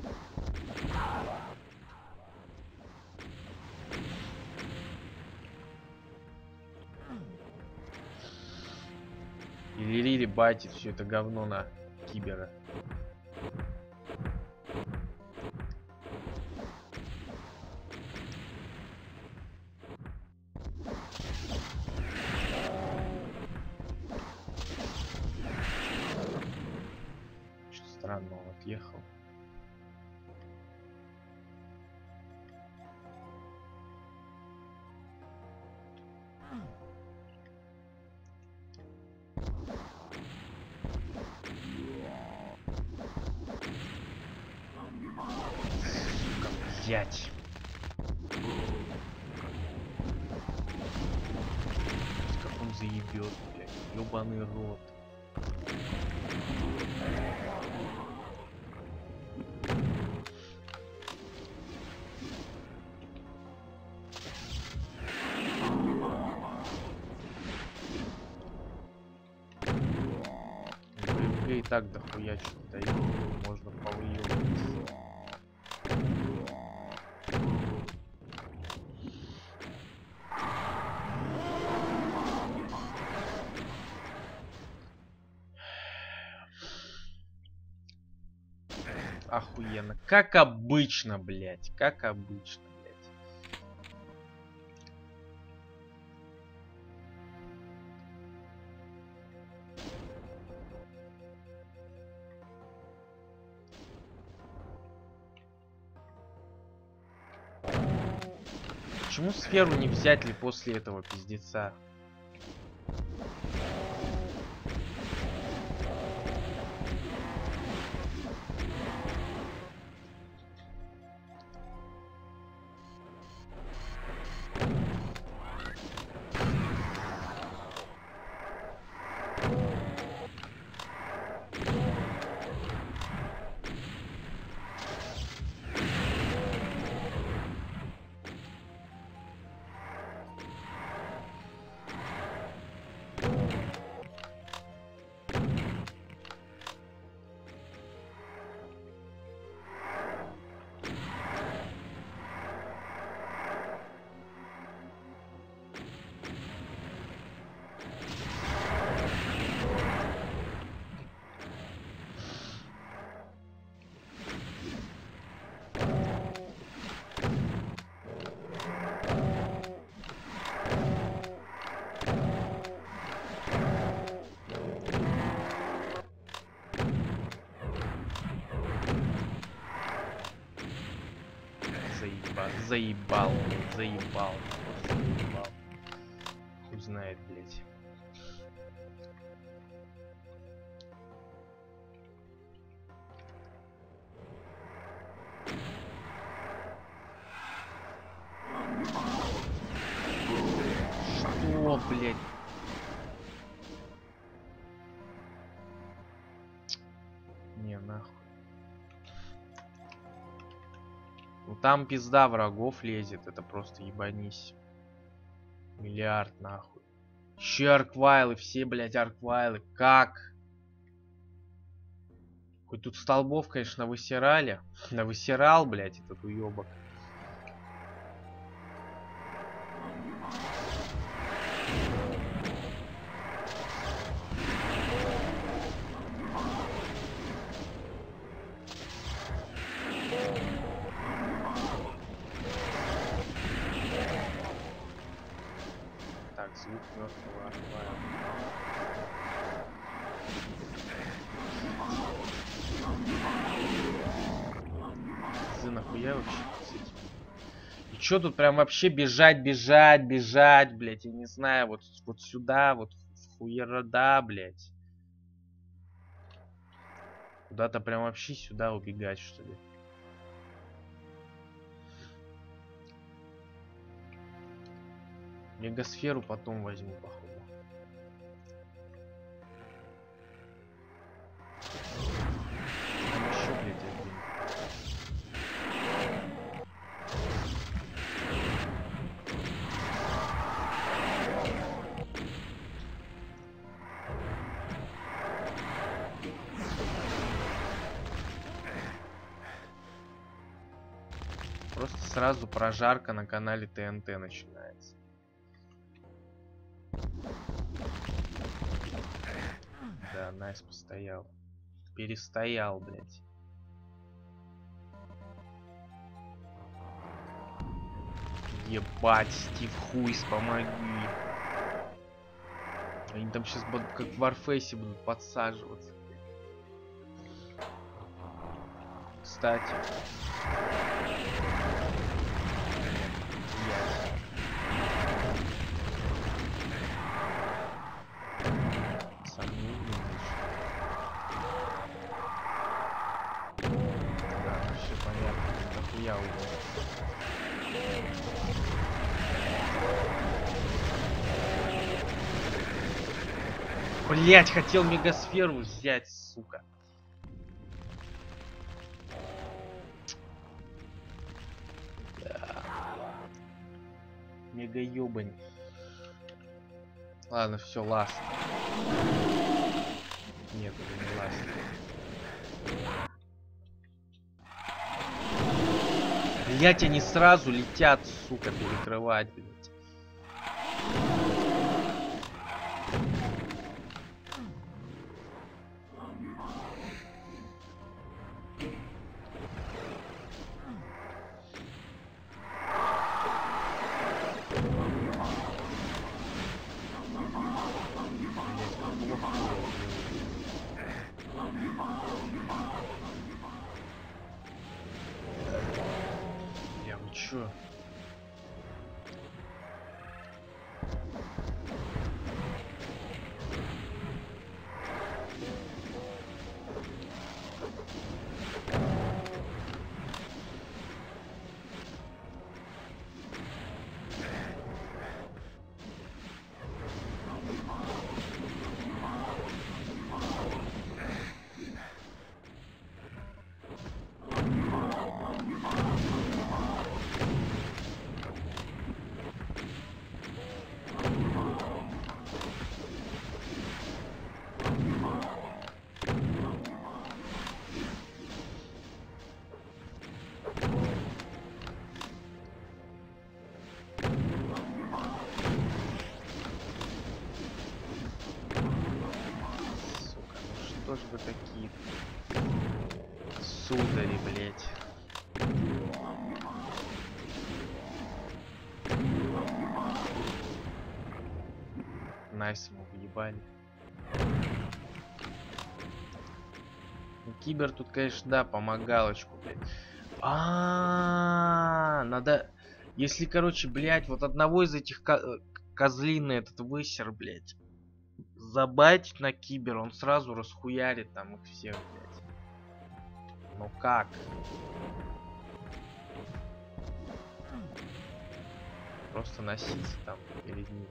Или батит все это говно на кибера. Что странно, он отъехал. Блять. Как он заебет, блядь. Ёбаный рот. И так дохуя что-то дает. Можно повыебываться. Охуенно. Как обычно, блядь. Как обычно, блядь. Почему сферу не взять ли после этого пиздеца? Заебал, заебал, просто заебал. Хуй знает, блядь. Что, блядь? Не, нахуй. Ну там пизда врагов лезет, это просто ебанись. Миллиард, нахуй. Еще арквайлы, все, блядь, арквайлы. Как? Хоть тут столбов, конечно, навысирали. Навысирал, блядь, этот уебок. Звук мертвого аквариума. Нахуя вообще с этим? И чё тут прям вообще бежать, блядь, я не знаю, вот сюда, вот в хуерода, блядь. Куда-то прям вообще сюда убегать, что ли? Мегасферу потом возьму, походу. Там еще, блядь, один. Просто сразу прожарка на канале ТНТ начинается. Да, Найс постоял. Перестоял, блядь. Ебать, Стив Хуйс, помоги. Они там сейчас будут, как в Warface, будут подсаживаться. Кстати. Я Блять, хотел мегасферу взять, сука. Да. Мега ёбань. Ладно, все, ласт. Нет, это не ласт. Блять, они сразу летят, сука, перекрывать, блять. Чё? Что ж вы такие судари, блять. Найс ему въебали. Ну, Кибер тут, конечно, да, помогалочку, блядь. Надо... Если, короче, блядь, вот одного из этих козлины, этот высер, блядь, забайтить на Кибер, он сразу расхуярит там их всех, блядь. Ну как? Просто носиться там перед ним.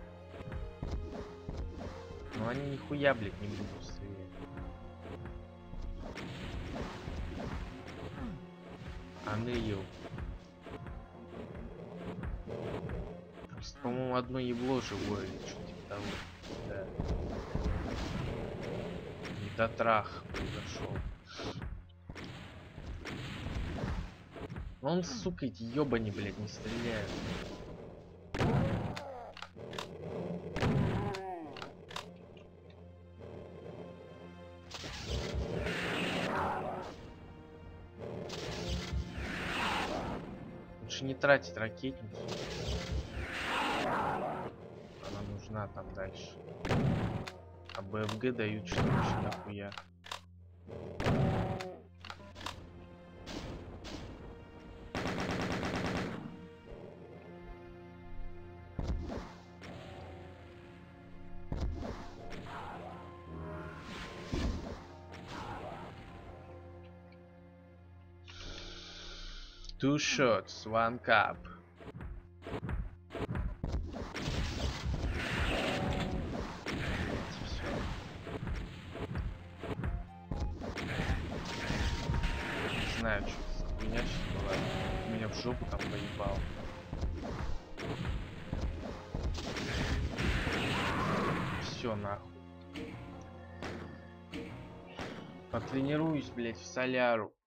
Но они нихуя, блядь, не будут стрелять. Unreal. По-моему, одно ебло живое или что-то типа того. Да. Недотрах произошел. Но он, сука, эти ёбани, блядь, не стреляют. Лучше не тратить ракетницу. Она хрена там дальше. А БФГ дают что вообще нахуя. Two shots, one cup. Не знаю, что это за хуйня сейчас была. Меня в жопу там поебал. Все нахуй. Потренируюсь, блять, в соляру.